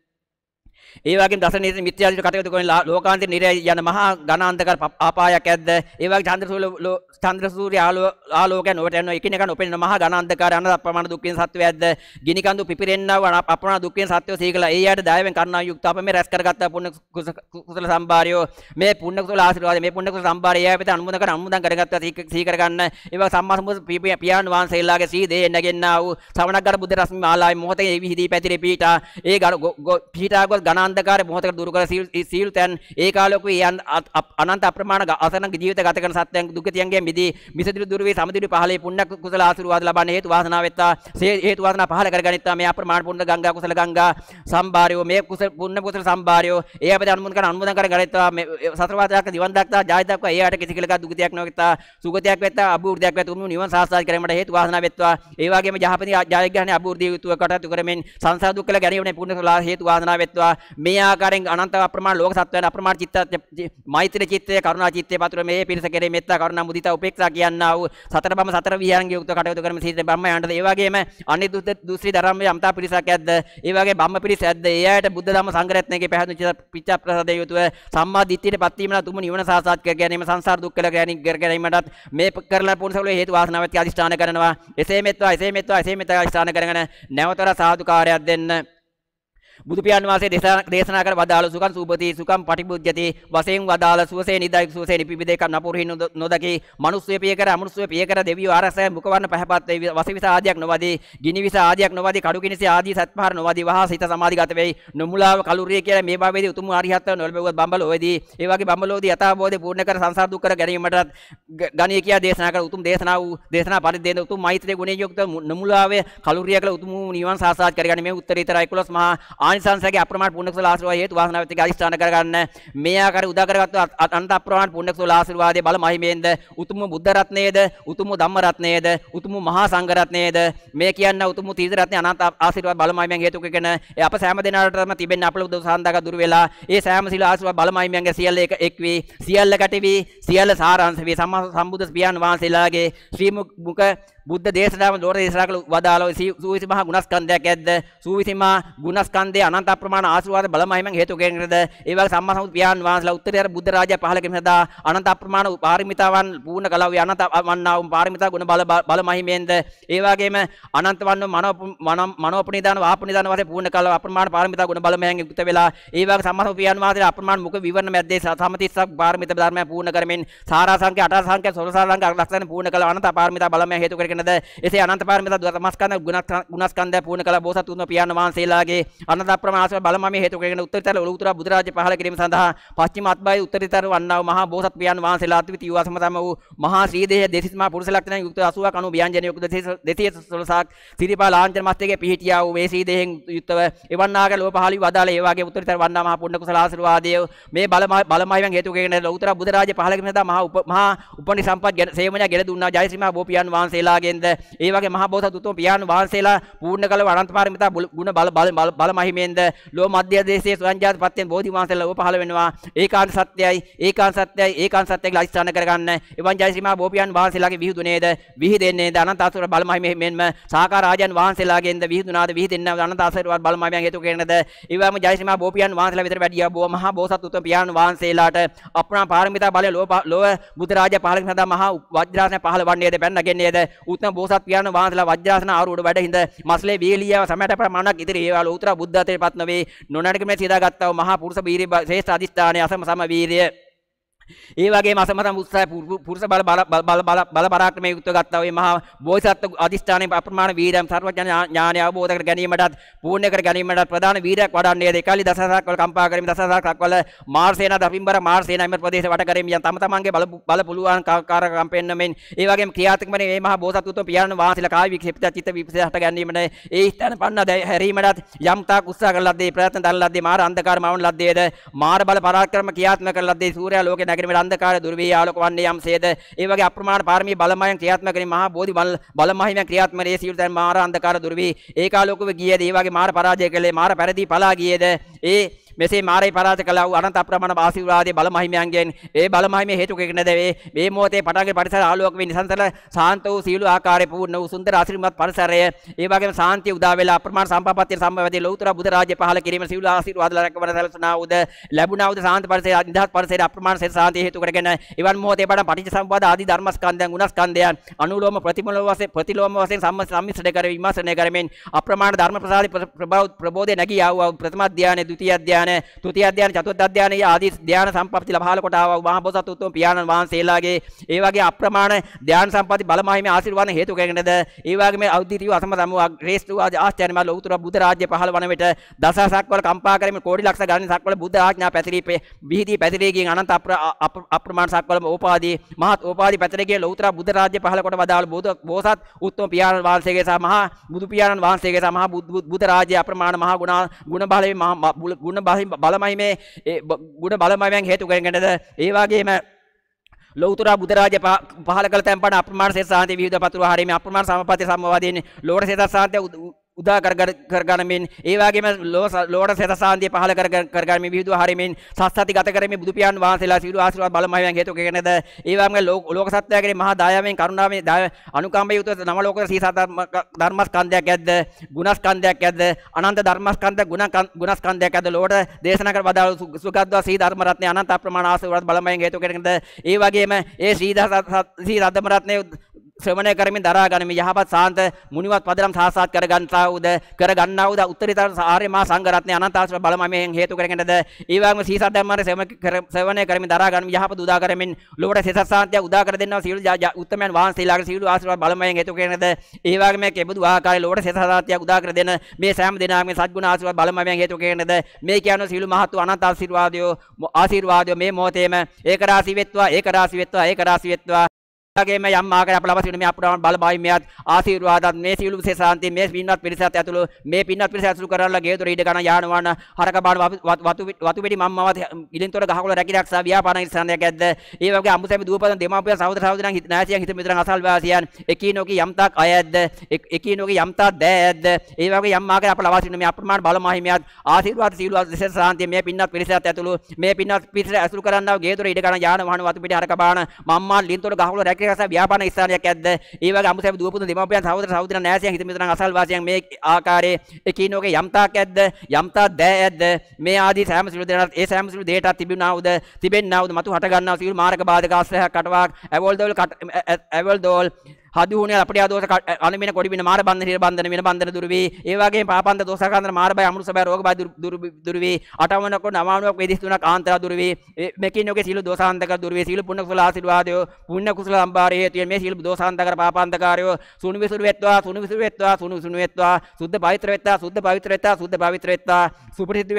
ඒ වගේම දස නීති මිත්‍යාදිට කටයුතු කරන ලෝකාන්තේ නිරය යන මහා ඝනාන්තකර අපායක් ඇද්ද. ඒ වගේ චන්ද්‍ර සූර්ය ආලෝකයන් නොවට යන එකිනෙක නොපෙනෙන මහා ඝනාන්තකර අනන්ත අප්‍රමාණ දුක්ඛින් සත්වය ඇද්ද. ගිනි කඳු පිපිරෙන්නා වූ අප්‍රමාණ දුක්ඛින් සත්වය සීකලා ඒ යට දයාවෙන් කරුණා යුක්ත අප මේ රැස් කරගත්ත පුණ්‍ය කුසල සම්භාරයෝ මේ පුණ්‍ය කුසල ආශිර්වාද මේ පුණ්‍ය කුසල සම්භාරය ඒ අපිට අනුමෝදන් කරගත්තා සී කරගන්න. ඒ වගේ සම්මා සම්බුදු පියාණන් වහන්සේලාගේ සී දේ නැගෙන්නා වූ ශ්‍රවණග්ගර බුද්ධ රශ්මි මාලාවේ මොහොතේ විහිදී පැතිරේ පීඨා ඒ පීඨාගොස් අනන්තකාර මොහොතකට දුරු කර සීල් තැන් ඒ කාලෝකේ අනන්ත අප්‍රමාණ අසනක ජීවිත ගත කරන සත්‍යයන් දුක්ඛතියන්ගෙන් මිදී මිසදිරි දුරු වේ සමදිරි පහලේ පුණ්‍ය කුසල ආශිර්වාද ලබන්න හේතු වාසනාව වෙත්තා. හේතු වාසනා පහල කරගනිත්තා මේ අප්‍රමාණ පුණ්‍ය ගංගා කුසල ගංගා සම්භාරයෝ මේ කුසල පුණ්‍ය කුසල සම්භාරයෝ ඒ අපිට අනුමෝදන් කරගනිත්තා මේ සතර වාදයක් දිවන් දක්තා ජාය දක්වා ඒ යට කිසි කෙලක දුක්ඛතියක් නොවෙත්තා සුගතියක් වෙත්තා අභූර්ධයක් වෙත්තා උතුම් නිවන් සාක්ෂාත් කිරීමට හේතු වාසනාව වෙත්වා. ඒ වගේම යහපති ජයග්‍රහණය අභූර්ධිය යුතුව කටයුතු කරමින් සංසාර දුක් කළ ගැනීමේ පුණ්‍ය කුසල හේතු වාසනාව වෙත්වා. මේ ආකාරයෙන් අනන්ත අප්‍රමාණ ලෝක සත්වයන් අප්‍රමාණ චිත්ත මෛත්‍රී චිත්තය කරුණා චිත්තය පතුර මේ පිරිස කෙරේ මෙත්තා කරුණා මුදිතා උපේක්ෂා කියනා වූ සතර බඹ සතර විහාරංග යුක්ත කටයුතු කරමින් සීත බ්‍රහ්මයන්ට ඒ වගේම අනිත් දුස්ත්‍රි ධර්මයේ අම්තා පිරිසක් ඇද්ද ඒ වගේ බම්ම පිරිස ඇද්ද ඒ අයට බුද්ධ ධම්ම සංඝ රත්නයේ පැහැදිලි පිච්ච ප්‍රසාදයේ යුතුව සම්මා දිට්ඨියට පත් වීමලා තුමු නිවන සාක්ෂාත් කර ගැනීම සංසාර දුක් කර ගැනීමටත් මේ කරලා පුණ්‍යසවල හේතු වාසනාවත් අධිෂ්ඨාන කරනවා. එසේ මෙත්වා අධිෂ්ඨාන කරගෙන නැවතර සාදුකාරයක් දෙන්න. බුදු පියාණන් වහන්සේ දේශනා කර වදාළ සුඛං සූපති සුඛං පටිබුද්ධති වශයෙන් වදාළ සුවසේ නිදායක සුවසේ නිපිබිදේක නපුරින් නොදකි මනුස්සය පිය කර අමනුස්සය පිය කර දෙවියෝ ආරසය මුඛවන්න පහපත් වේ වසවිස ආදියක් නොවදී ගිනි විස ආදියක් නොවදී කඩු කිනිසි ආදී සත්පහර නොවදී වහා සිත සමාධිගත වෙයි නොමුලාව කලුරිය කියලා මේ භවයේදී උතුම් ආරියත්ව නොලැබුවත් බම්බලෝවේදී ඒ වගේ බම්බලෝදී යථාබෝධය පූර්ණ කර සංසාර දුක් කර ගැනීමට ගණී කියා දේශනා කර උතුම් දේශනා පරිදේන උතුම් මෛත්‍රී ගුණයෙන් යුක්ත නොමුලාවේ කලුරිය කළ උතුම් නිවන් සාක්ෂාත් කරගන්න මේ උත්තරීතර 11 මහා ආනිසංසගේ අප්‍රමාණ පුණ්‍ය කුසල ආශිර්වාද හේතු වාසනාවත් එක්ක අධිෂ්ඨාන කරගන්න. මේ ආකාර උදා කරගත්තු අනන්ත අප්‍රමාණ පුණ්‍ය කුසල ආශිර්වාදයේ බල මහිමෙන්ද උතුම් බුද්ධ රත්නයේද උතුම් ධම්ම රත්නයේද උතුම් මහා සංඝ රත්නයේද මේ කියන්න උතුම් තීර්ථ රත්නයේ අනන්ත ආශිර්වාද බල මහිමෙන් හේතු කරගෙන අප සෑම දිනාටම තිබෙන අපල උදවසන්දාක දුර වෙලා ඒ සෑම සිල් ආශිර්වාද බල මහිමෙන්ගේ සියල්ල එක් වී සියල්ල කැටි වී සියල්ල සාරාංශ වී සම්මා සම්බුද්ධ පියාණන් වහන්සේලාගේ ශ්‍රී මුඛ බුද්ධ දේශනාව ලෝක දේශනා කළ වදාළෝ සූවිසි මහා ගුණස්කන්ධයක් ඇද්ද සූවිසි මහා ගුණස්කන්ධයේ අනන්ත අප්‍රමාණ ආශිර්වාද බල මහිමෙන් හේතු කෙරෙනද ඒ වගේ සම්මා සම්බුද්ධ පියාණන් වහන්සේලා උත්තරීතර බුද්ධ රාජ්‍ය පහළ කිරීම සඳහා අනන්ත අප්‍රමාණ පාරමිතාවන් පූර්ණ කළා වූ අනන්ත වන්නා වූ පාරමිතා ගුණ බල මහිමෙන්ද ඒ වගේම අනන්ත වන්න මනෝපනිදාන වාපනිදාන වශයෙන් පූර්ණ කළා අප්‍රමාණ පාරමිතා ගුණ බල මහිමෙන් යුක්ත වෙලා ඒ වගේ සම්මා සම්බුද්ධ පියාණන් වහන්සේලා අප්‍රමාණ මුඛ විවරණ මැද්දේ සමතිස්සක් පාරමිතා ධර්මයන් පූර්ණ කරමින් සාරා සංඛ්‍ය අට සංඛ්‍ය සොරසාර සංඛ්‍ය ලක්ෂණ පූර්ණ කළා අනන්ත පාරමිතා බල මහිමෙන් හේතු කරගෙනද එසේ අනන්ත පාරමිතා ධර්මස්කන්ධ ගුණස්කන්ධය පූර්ණ කළ බෝසත් උතුම් පියාණන් වහන්සේලාගේ අනන්ත අප්‍රමාණ ආශිර්වාද බල මහිමෙන් හේතු කරගෙන උත්තරීතර ලෝකුතර බුදු රාජ්‍ය පහළ කිරීම සඳහා පස්චිම අත්බයි උත්තරීතර වන්නා වූ මහා බෝසත් පියාණන් වහන්සේලා අද්විතීය වසමතම වූ මහා ශ්‍රී දේහ දෙසිස්මා පුරුෂ ලක්ෂණයන් යුක්ත 80ක් අනු ව්‍යංජන යුක්ත 216ක් සිරිපා ලාංඡන මස්තකයේ පිහිටියා වූ මේ ශ්‍රී දේහෙන් යුක්තව එවන්නාගේ ලෝක පහළි වදාළ ඒ වගේ උත්තරීතර වන්නා මහා පුණ්‍ය කුසල ආශිර්වාදය මේ බල මහිමෙන් හේතු කරගෙන ලෝකුතර බුදු රාජ්‍ය පහළ කිරීම සඳහා මහා උපනි සම්පත් සේවනය ගෙන දුන්නා ජයශ්‍රීමා බෝ පියාණන් වහන්සේලාගෙන්ද ඒ වගේ මහා බෝසත් උතුම් පියාණන් වහන්සේලා පූර්ණ කළ අනන්ත පාරමිතා ගුණ බල මහිමෙන්ද ලෝ මධ්‍ය දේශයේ ස්වංජාත පත්යෙන් බෝධි වහන්සේලා ලෝක පහළ වෙනවා ඒකාන්ත සත්‍යයි අධිෂ්ඨාන කරගන්න එවන් ජයශ්‍රීමා බෝ පියාණන් වහන්සේලාගේ විහිදුනේද විහිදෙන්නේද අනන්ත ආශිර්වාද බල මහිමෙන්ම සාකා රාජන් වහන්සේලාගෙන්ද විහිදුනාද විහිදෙන්න අනන්ත ආශිර්වාද බල මහිමෙන් හේතු කරගෙනද ඊවම ජයශ්‍රීමා බෝ පියාණන් වහන්සේලා විතර වැඩියා බෝ මහා බෝසත් උතුම් පියාණන් වහන්සේලාට අප්‍රමාණ පාරමිතා බලය ලෝ බුද්ධ රාජ්‍ය පහළ කරන සඳහා මහා වජ්‍රාසන පහළ වන්නේද පැන්නගෙන්නේද උත්තම බෝසත් පියාණන් වහන්සේලා වජ්‍රාසන ආරූඪ වැඩ හිඳ මස්ලේ වීලියව සමයට ප්‍රමාණක් ඉදිරි ඒවල උත්තර බුද්ධත්වයට පත් නොවේ නොනඩකමේ සිදාගත්තා වූ මහා පුරුෂ වීරිය ශ්‍රේෂ්ඨ අධිෂ්ඨානයේ අසම සම වීරිය ඒ වගේම අසමතම උත්සාහ පුරුෂ බල පරාක්‍රමයේ යුක්තව ගත්තා ඔය මහා බෝසත්ත්ව අධිෂ්ඨානයේ අප්‍රමාණ වීරයන් සර්වඥ ඥානය අවබෝධ කර ගැනීමටත් පූර්ණ කර ගැනීමටත් ප්‍රධාන වීරයක් වඩන්නේ දෙකලි දසසක් වල කම්පා කරමින් දසසක් වල මාර්සේන දපින්බර මාර්සේන එම ප්‍රදේශ වට කරමින් යම් තම තමන්ගේ බල පුළුවන් කාර්යකම් පෙන්වමින් ඒ වගේම ක්‍රියාත්මක වන මේ මහා බෝසත්ත්ව පියාණන් වහන්සේලා කාය වික්ෂිප්ත චිත්ත විප්‍රසය හට ගැනීමට ඒ ස්ථාන පන්න හැරීමටත් යම් තාක් උත්සාහ කළ ලද්දේ ප්‍රයත්න දරන ලද්දේ මාර අන්ධකාර මවන ලද්දේද මාර බල පරාක්‍රම ක්‍රියාත්මක කළ ලද්දේ සූර්යා ලෝකේ නැගෙනීමේ අන්ධකාර දුර වී ආලෝක වන්නේ යම්සේද ඒ වගේ අප්‍රමාණ පාරමී බලමයන් ක්‍රියාත්මක කරමින් මහා බෝධි බලමහිමයන් ක්‍රියාත්මක මේ සියලු දැන් මාර අන්ධකාර දුර වී ඒකාලෝකව ගියේද ඒ වගේ මාර පරාජය කළේ මාර පෙරදී පලා ගියේද ඒ මෙසේ මාරේ පරාජය කළා වූ අනන්ත අප්‍රමාණ ආශිර්වාදයේ බලමහිමයන්ගෙන් ඒ බලමහිමේ හේතු කෙරෙන්නද මේ මොහොතේ පටන්ගෙන පරිසර ආලෝක වේ නිසංසල සාන්ත වූ සීල ආකාරයේ පූර්ණ වූ සුන්දර ආශිර්වාද පරිසරය ඒ වගේම සාන්තිය උදා වෙලා අප්‍රමාණ සම්පපත්තිය සම්බවදී ලෞතර බුද්ධ රාජ්‍ය පහළ කිරීම සීල ආශිර්වාද ලැබවන සැලසුණා උද ලැබුණා උද සාන්ත පරිසරය නිදහස් පරිසරය අප්‍රමාණ සෙත් සාන්තිය හේතු කරගෙන එවන් මොහොතේ පටන් පටිච්චසමුප්පාද ආදී ධර්මස්කන්ධයන් ගුණස්කන්ධයන් අනුලෝම ප්‍රතිලෝම වශයෙන් සම්මිශ්‍රණය කර විමර්ශනය කරමින් අප්‍රමාණ ධර්ම ප්‍රසාරි ප්‍රබෝධය නැගී ආවෝ ප්‍රථම ධානය ද්විතීය ධානය තෘතීය ධානය චතුර්ථ ධානය ආදී ධාන සම්පatti ලබහල කොට ආවා මහ බෝසත් උතුම් පියාණන් වහන්සේලාගේ ඒ වගේ අප්‍රමාණ ධාන සම්පatti බලමහිමේ ආශිර්වාද හේතු කරගෙනද ඒ වගේම අවුද්දීතිව අසම සමු ශ්‍රේෂ්ඨ වූ ආශ්චර්යමය ලෞතර බුද්ධ රාජ්‍ය පහළ වන විට දසසක් වල කම්පා කරමින් කෝටි ලක්ෂ ගණන් සක්වල බුද්ධ ආඥා පැතිරී විහිදී පැතිරී ගින් අනන්ත අප්‍රමාණ සක්වල ඕපාදී මහත් ඕපාදී පැතිරී ගිය ලෞතර බුද්ධ රාජ්‍ය පහළ කොට වදාළ බෝසත් උතුම් පියාණන් වහන්සේගේ සහ මහා බුදු පියාණන් වහන්සේගේ සහ මහා බුද්ධ රාජ්‍ය අප්‍රමාණ මහා ගුණ බලමහිමේ ගුණ බලමහිමෙන් හේතු කරගෙනද ඒ වගේම ලෞතර බුද්ධ රාජ්‍ය පහළ කළ තැන් පණ අප්‍රමාණ සෙත් සාන්තිය විවිධ පතුරු හරීමේ අප්‍රමාණ සමපatti සම්මවාදීන් ලෝණ සෙත් සාන්තිය උදා කරගන්නමින් ඒ වගේම ලෝණ සෙත් සාන්තිය පහළ කරගන්නමින් විවිධ හරීමෙන් සස්සති ගත කරමින් බුදු පියාණන් වහන්සේලා සීල ආශිර්වාද බලමහිමෙන් හේතු කරගෙනද ඒ වගේම ලෝක සත්‍යයේ මහා දායාවෙන් කරුණාවෙන් අනුකම්පයේ යුතුව නම ලෝක සීසත් ධර්මස්කන්ධයක් ඇද්ද ගුණස්කන්ධයක් ඇද්ද අනන්ත ධර්මස්කන්ධ ගුණස්කන්ධයක් ඇද්ද ලෝට දේශනා කර වදාළ සුගතවා සී ධර්ම රත්නයේ අනන්ත අප්‍රමාණ ආශිර්වාද බලමහිමෙන් හේතු කරගෙනද ඒ වගේම ඒ සී ධර්ම රත්නයේ ශ්‍රවණය කරමින් දරා ගනිමින් යහපත් සාන්ත මුනිවත් පදනම් සාසාත් කරගන්නා උද උත්තරීතර ආර්ය මහා සංඝ රත්නයේ අනන්ත ආශ්‍රව බලමහිමෙන් හේතු කරගෙනද ඒ වගේම සීසත් ධර්මයේ ශ්‍රවණය කරමින් දරා ගනිමින් යහපත් උදා කරමින් ලෝකට සෙසත් සාන්තිය උදා කර දෙන්නා සීල උත්තමයන් වහන්සේලාගේ සීල ආශිර්වාද බලමහිමෙන් හේතු කරගෙනද ඒ වගේම කෙබඳු ආකාරයේ ලෝකට සෙසත් සාන්තිය උදා කර දෙන මේ සෑම දිනාගම සත්ගුණ ආශිර්වාද බලමහිමෙන් හේතු කරගෙනද මේ කියන සීල මහත් වූ අනන්ත ආශිර්වාදය මේ මොහොතේම ඒක රාශී වෙත්වා වගේම යම් ආකාරයක් අප ලබා සිටින මේ අප්‍රමාණ බලමහිමයත් ආශිර්වාදත් මේ සීල විශේෂාන්ති මේ පින්වත් පිරිසත් ඇතුළු මේ පින්වත් පිරිස ඇතුළු කරලා ගේදොර ඉඩ ගන්න යාන වාහන හරක බාන වතු පිටි මම්මවත් ඉලින්තොර ගහකොළ රැකිරක්ෂා ව්‍යාපාර ස්ථානයක් ඇද්ද ඒ වගේ අඹුසැමි දූපතන් දෙමාපියන් සහෝදර සහෝදරයන් නැසියන් හිත මිතුරන් අසල්වාසියන් එකීනෝකී යම්තාක් අය ඇද්ද එකීනෝකී යම්තාක් දෑ ඇද්ද ඒ වගේ යම් ආකාරයක් අප ලබා සිටින මේ අප්‍රමාණ බලමහිමයත් ආශිර්වාද සීල විශේෂාන්ති මේ පින්වත් පිරිසත් ඇතුළු මේ පින්වත් පිරිස ඇතුළු කරන්නා ගේදොර ඉඩ ගන්න යාන වාහන වතු පිටි හරක බාන මම්මා ඉලින්තොර ගහකොළ ව්‍යාපාර ස්ථානයක් ඇද්ද ඒ වගේ අමුසැමි දුවපුතුන් දෙමාපියන් සහෝදර සහෝදරයන් නැසියන් හිත මිතුරන් අසල්වාසියන් මේ ආකාරයේ එකීනෝකේ යම්තාක් ඇද්ද යම්තාක් දෑ ඇද්ද මේ ආදී සෑම සිළු දෙනාට ඒ සෑම සිළු දෙයටත් තිබෙන්නා වූ මතු හට ගන්නා සිළු මාර්ග බාධක ආශ්‍රයයක් කටවාක් ඇවල් දෝල් හදුුණේ අපේ ආදෝෂ අනමින කොඩිමින මාර බන්ධන හිර බන්ධන වෙන බන්ධන දුර වේ ඒ වගේම පාපන්ත දෝෂකන්දන මාර බය අමෘත සබය රෝග බය දුර වේ අටවනක නවානුවක් වේදිස් තුනක් ආන්තර දුර වේ මෙකිනෝගේ සීල දෝෂාන්තක දුර වේ සීල පුණ්‍ය කුසල ආශිර්වාදය පුණ්‍ය කුසල සම්භාරය හේතුයෙන් මේ සීල දෝෂාන්තකර පාපාන්තකාරයෝ සුණු විසුරු වෙත්වා සුද්ධ පවිත්‍ර වෙත්වා සුපරිසිද්ධ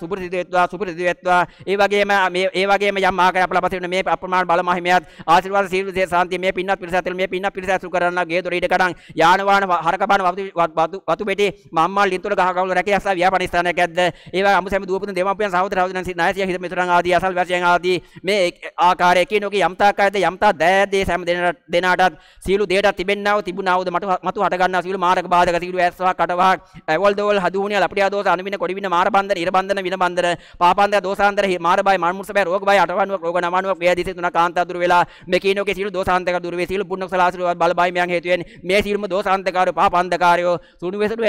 වෙත්වා ඒ වගේම යම් ආකාරයක් අප ලබා සිටින මේ අප්‍රමාණ බලමහිමයත් ආශිර්වාද සීල සාන්තිය මේ පින්වත් පිරිසත් මේ පින්වත් පිරිස කරන්න ගේදොර ඉඩ කඩන් යාන වාහන හරක බාන වතු පෙටි මම්මල් ලින්තොල ගහකවල රැකියාස්ථා ව්‍යාපාර ස්ථානයක් ඇද්ද ඒවා අමුසැමි දුවපුතුන් දෙමාපියන් සහෝදර සහෝදරයන් නැසියන් හිත මිතුරන් ආදී අසල් වැසියන් ආදී මේ ආකාරයේ කිනෝකේ යම්තාක් ආයද යම්තා දෑදේ සෑම දෙනාටත් සීළු දෙයටත් තිබුණාවුද මතු හට ගන්නා සීළු මාර්ග බාධක සීළු ඇස්වා කටවාක් ඇවල් දෝල් හදුුණිය ලපටියා දෝෂ අනුමින කොඩිවින මාර බන්ධන ඉර බන්ධන වින බන්ධන පාපාන්තය දෝෂාන්තර මාර බය මන්මුර්ස බය රෝග බය අටවනුවක් රෝග නවනුවක් වේදිස තුනක් කාන්තා දුර වෙලා මේ කිනෝකේ සීළු දෝෂාන්තක දුර වේ සීළු පුණ්‍ය කුසල ආශිර්වාද බලබයිමයන් හේතුවෙන් මේ සීලම දෝෂාන්තකාරයෝ පාපාන්තකාරයෝ සුණු විසුණු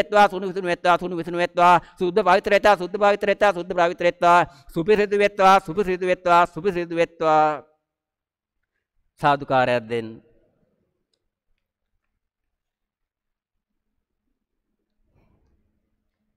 වෙත්වා සුද්ධ පවිත්‍ර වෙත්වා සුපිරිසිදු වෙත්වා සාදුකාරයක් දෙන්න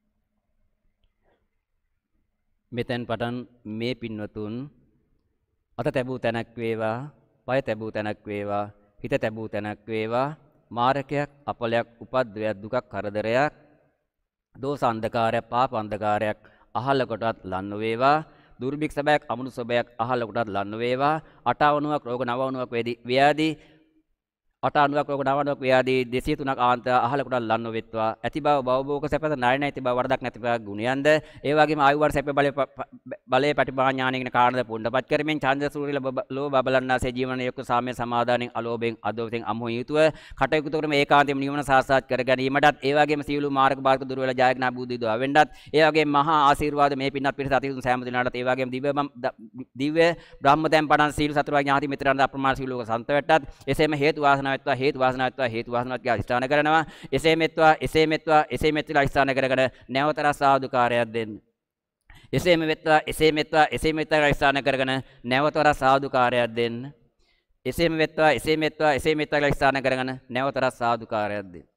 මෙතෙන් පටන් මේ පින්වතුන් අත තැබූ තැනක් වේවා, පය තැබූ තැනක් වේවා, හිත තැබූ තැනක් වේවා, මාරකයක්, අපලයක්, උපද්දවයක්, දුකක්, කරදරයක්, දෝෂ අන්ධකාරයක්, පාප අන්ධකාරයක් අහලකටවත් ලන්න වේවා. දුර්භික්ෂ සබයක්, අමුණු සබයක් අහලකටවත් ලන්න වේවා. අටවණුවක්, රෝග නවවණුවක් ව්‍යාධි 89ක් රෝග 99ක් ව්‍යාධි 203ක් ආන්ත අහලකටවත් ලන්න වෙත්වා. ඇති බව භවභෝග සැපත ණය නැති බව වරදක් නැති බව ගුණයන්ද ඒ වගේම ආයු වර්ෂ සැප බලයේ ප්‍රතිභා ඥානයෙන් කියන කාරණද පුණ්‍යපත් කරමින් ඡන්ද සූරිල ලෝ බබලන්නාසේ ජීවන යොක්ක සාමය සමාදානෙන් අලෝභයෙන් අදෝෂයෙන් අමෝහ යුතුව කටයුතු කරන ඒකාන්තයෙන් නිවන සාක්ෂාත් කර ගැනීමටත් ඒ වගේම සියලු මාර්ග බාහිර දුර වල ජයග්‍රහ බුද්ධි දව වෙන්නත් ඒ වගේම මහා ආශිර්වාද මේ පින්වත් පිරිස අතිතුන් සෑම දිනාටත් ඒ වගේම දිව්‍ය බ්‍රහ්ම දැන් පණන් සීල සතරවා ඥාති මිත්‍රයන්ට අප්‍රමාණ සීලෝක සන්තවැට්ටත් එසේම හේතු වාසනාව වෙත්වා හේතු වාසනාවත්වා හේතු වාසනාවත් අධිෂ්ඨාන කරනවා. එසේ මෙත්වා අධිෂ්ඨාන කරගෙන නැවතර සාදුකාරයක් දෙන්න. එසේම වෙත්වා අධිෂ්ඨාන කරගෙන නැවතර සාදුකාරයක් දෙන්න. එසේම වෙත්වා අධිෂ්ඨාන කරගෙන නැවතර සාදුකාරයක් දෙන්න.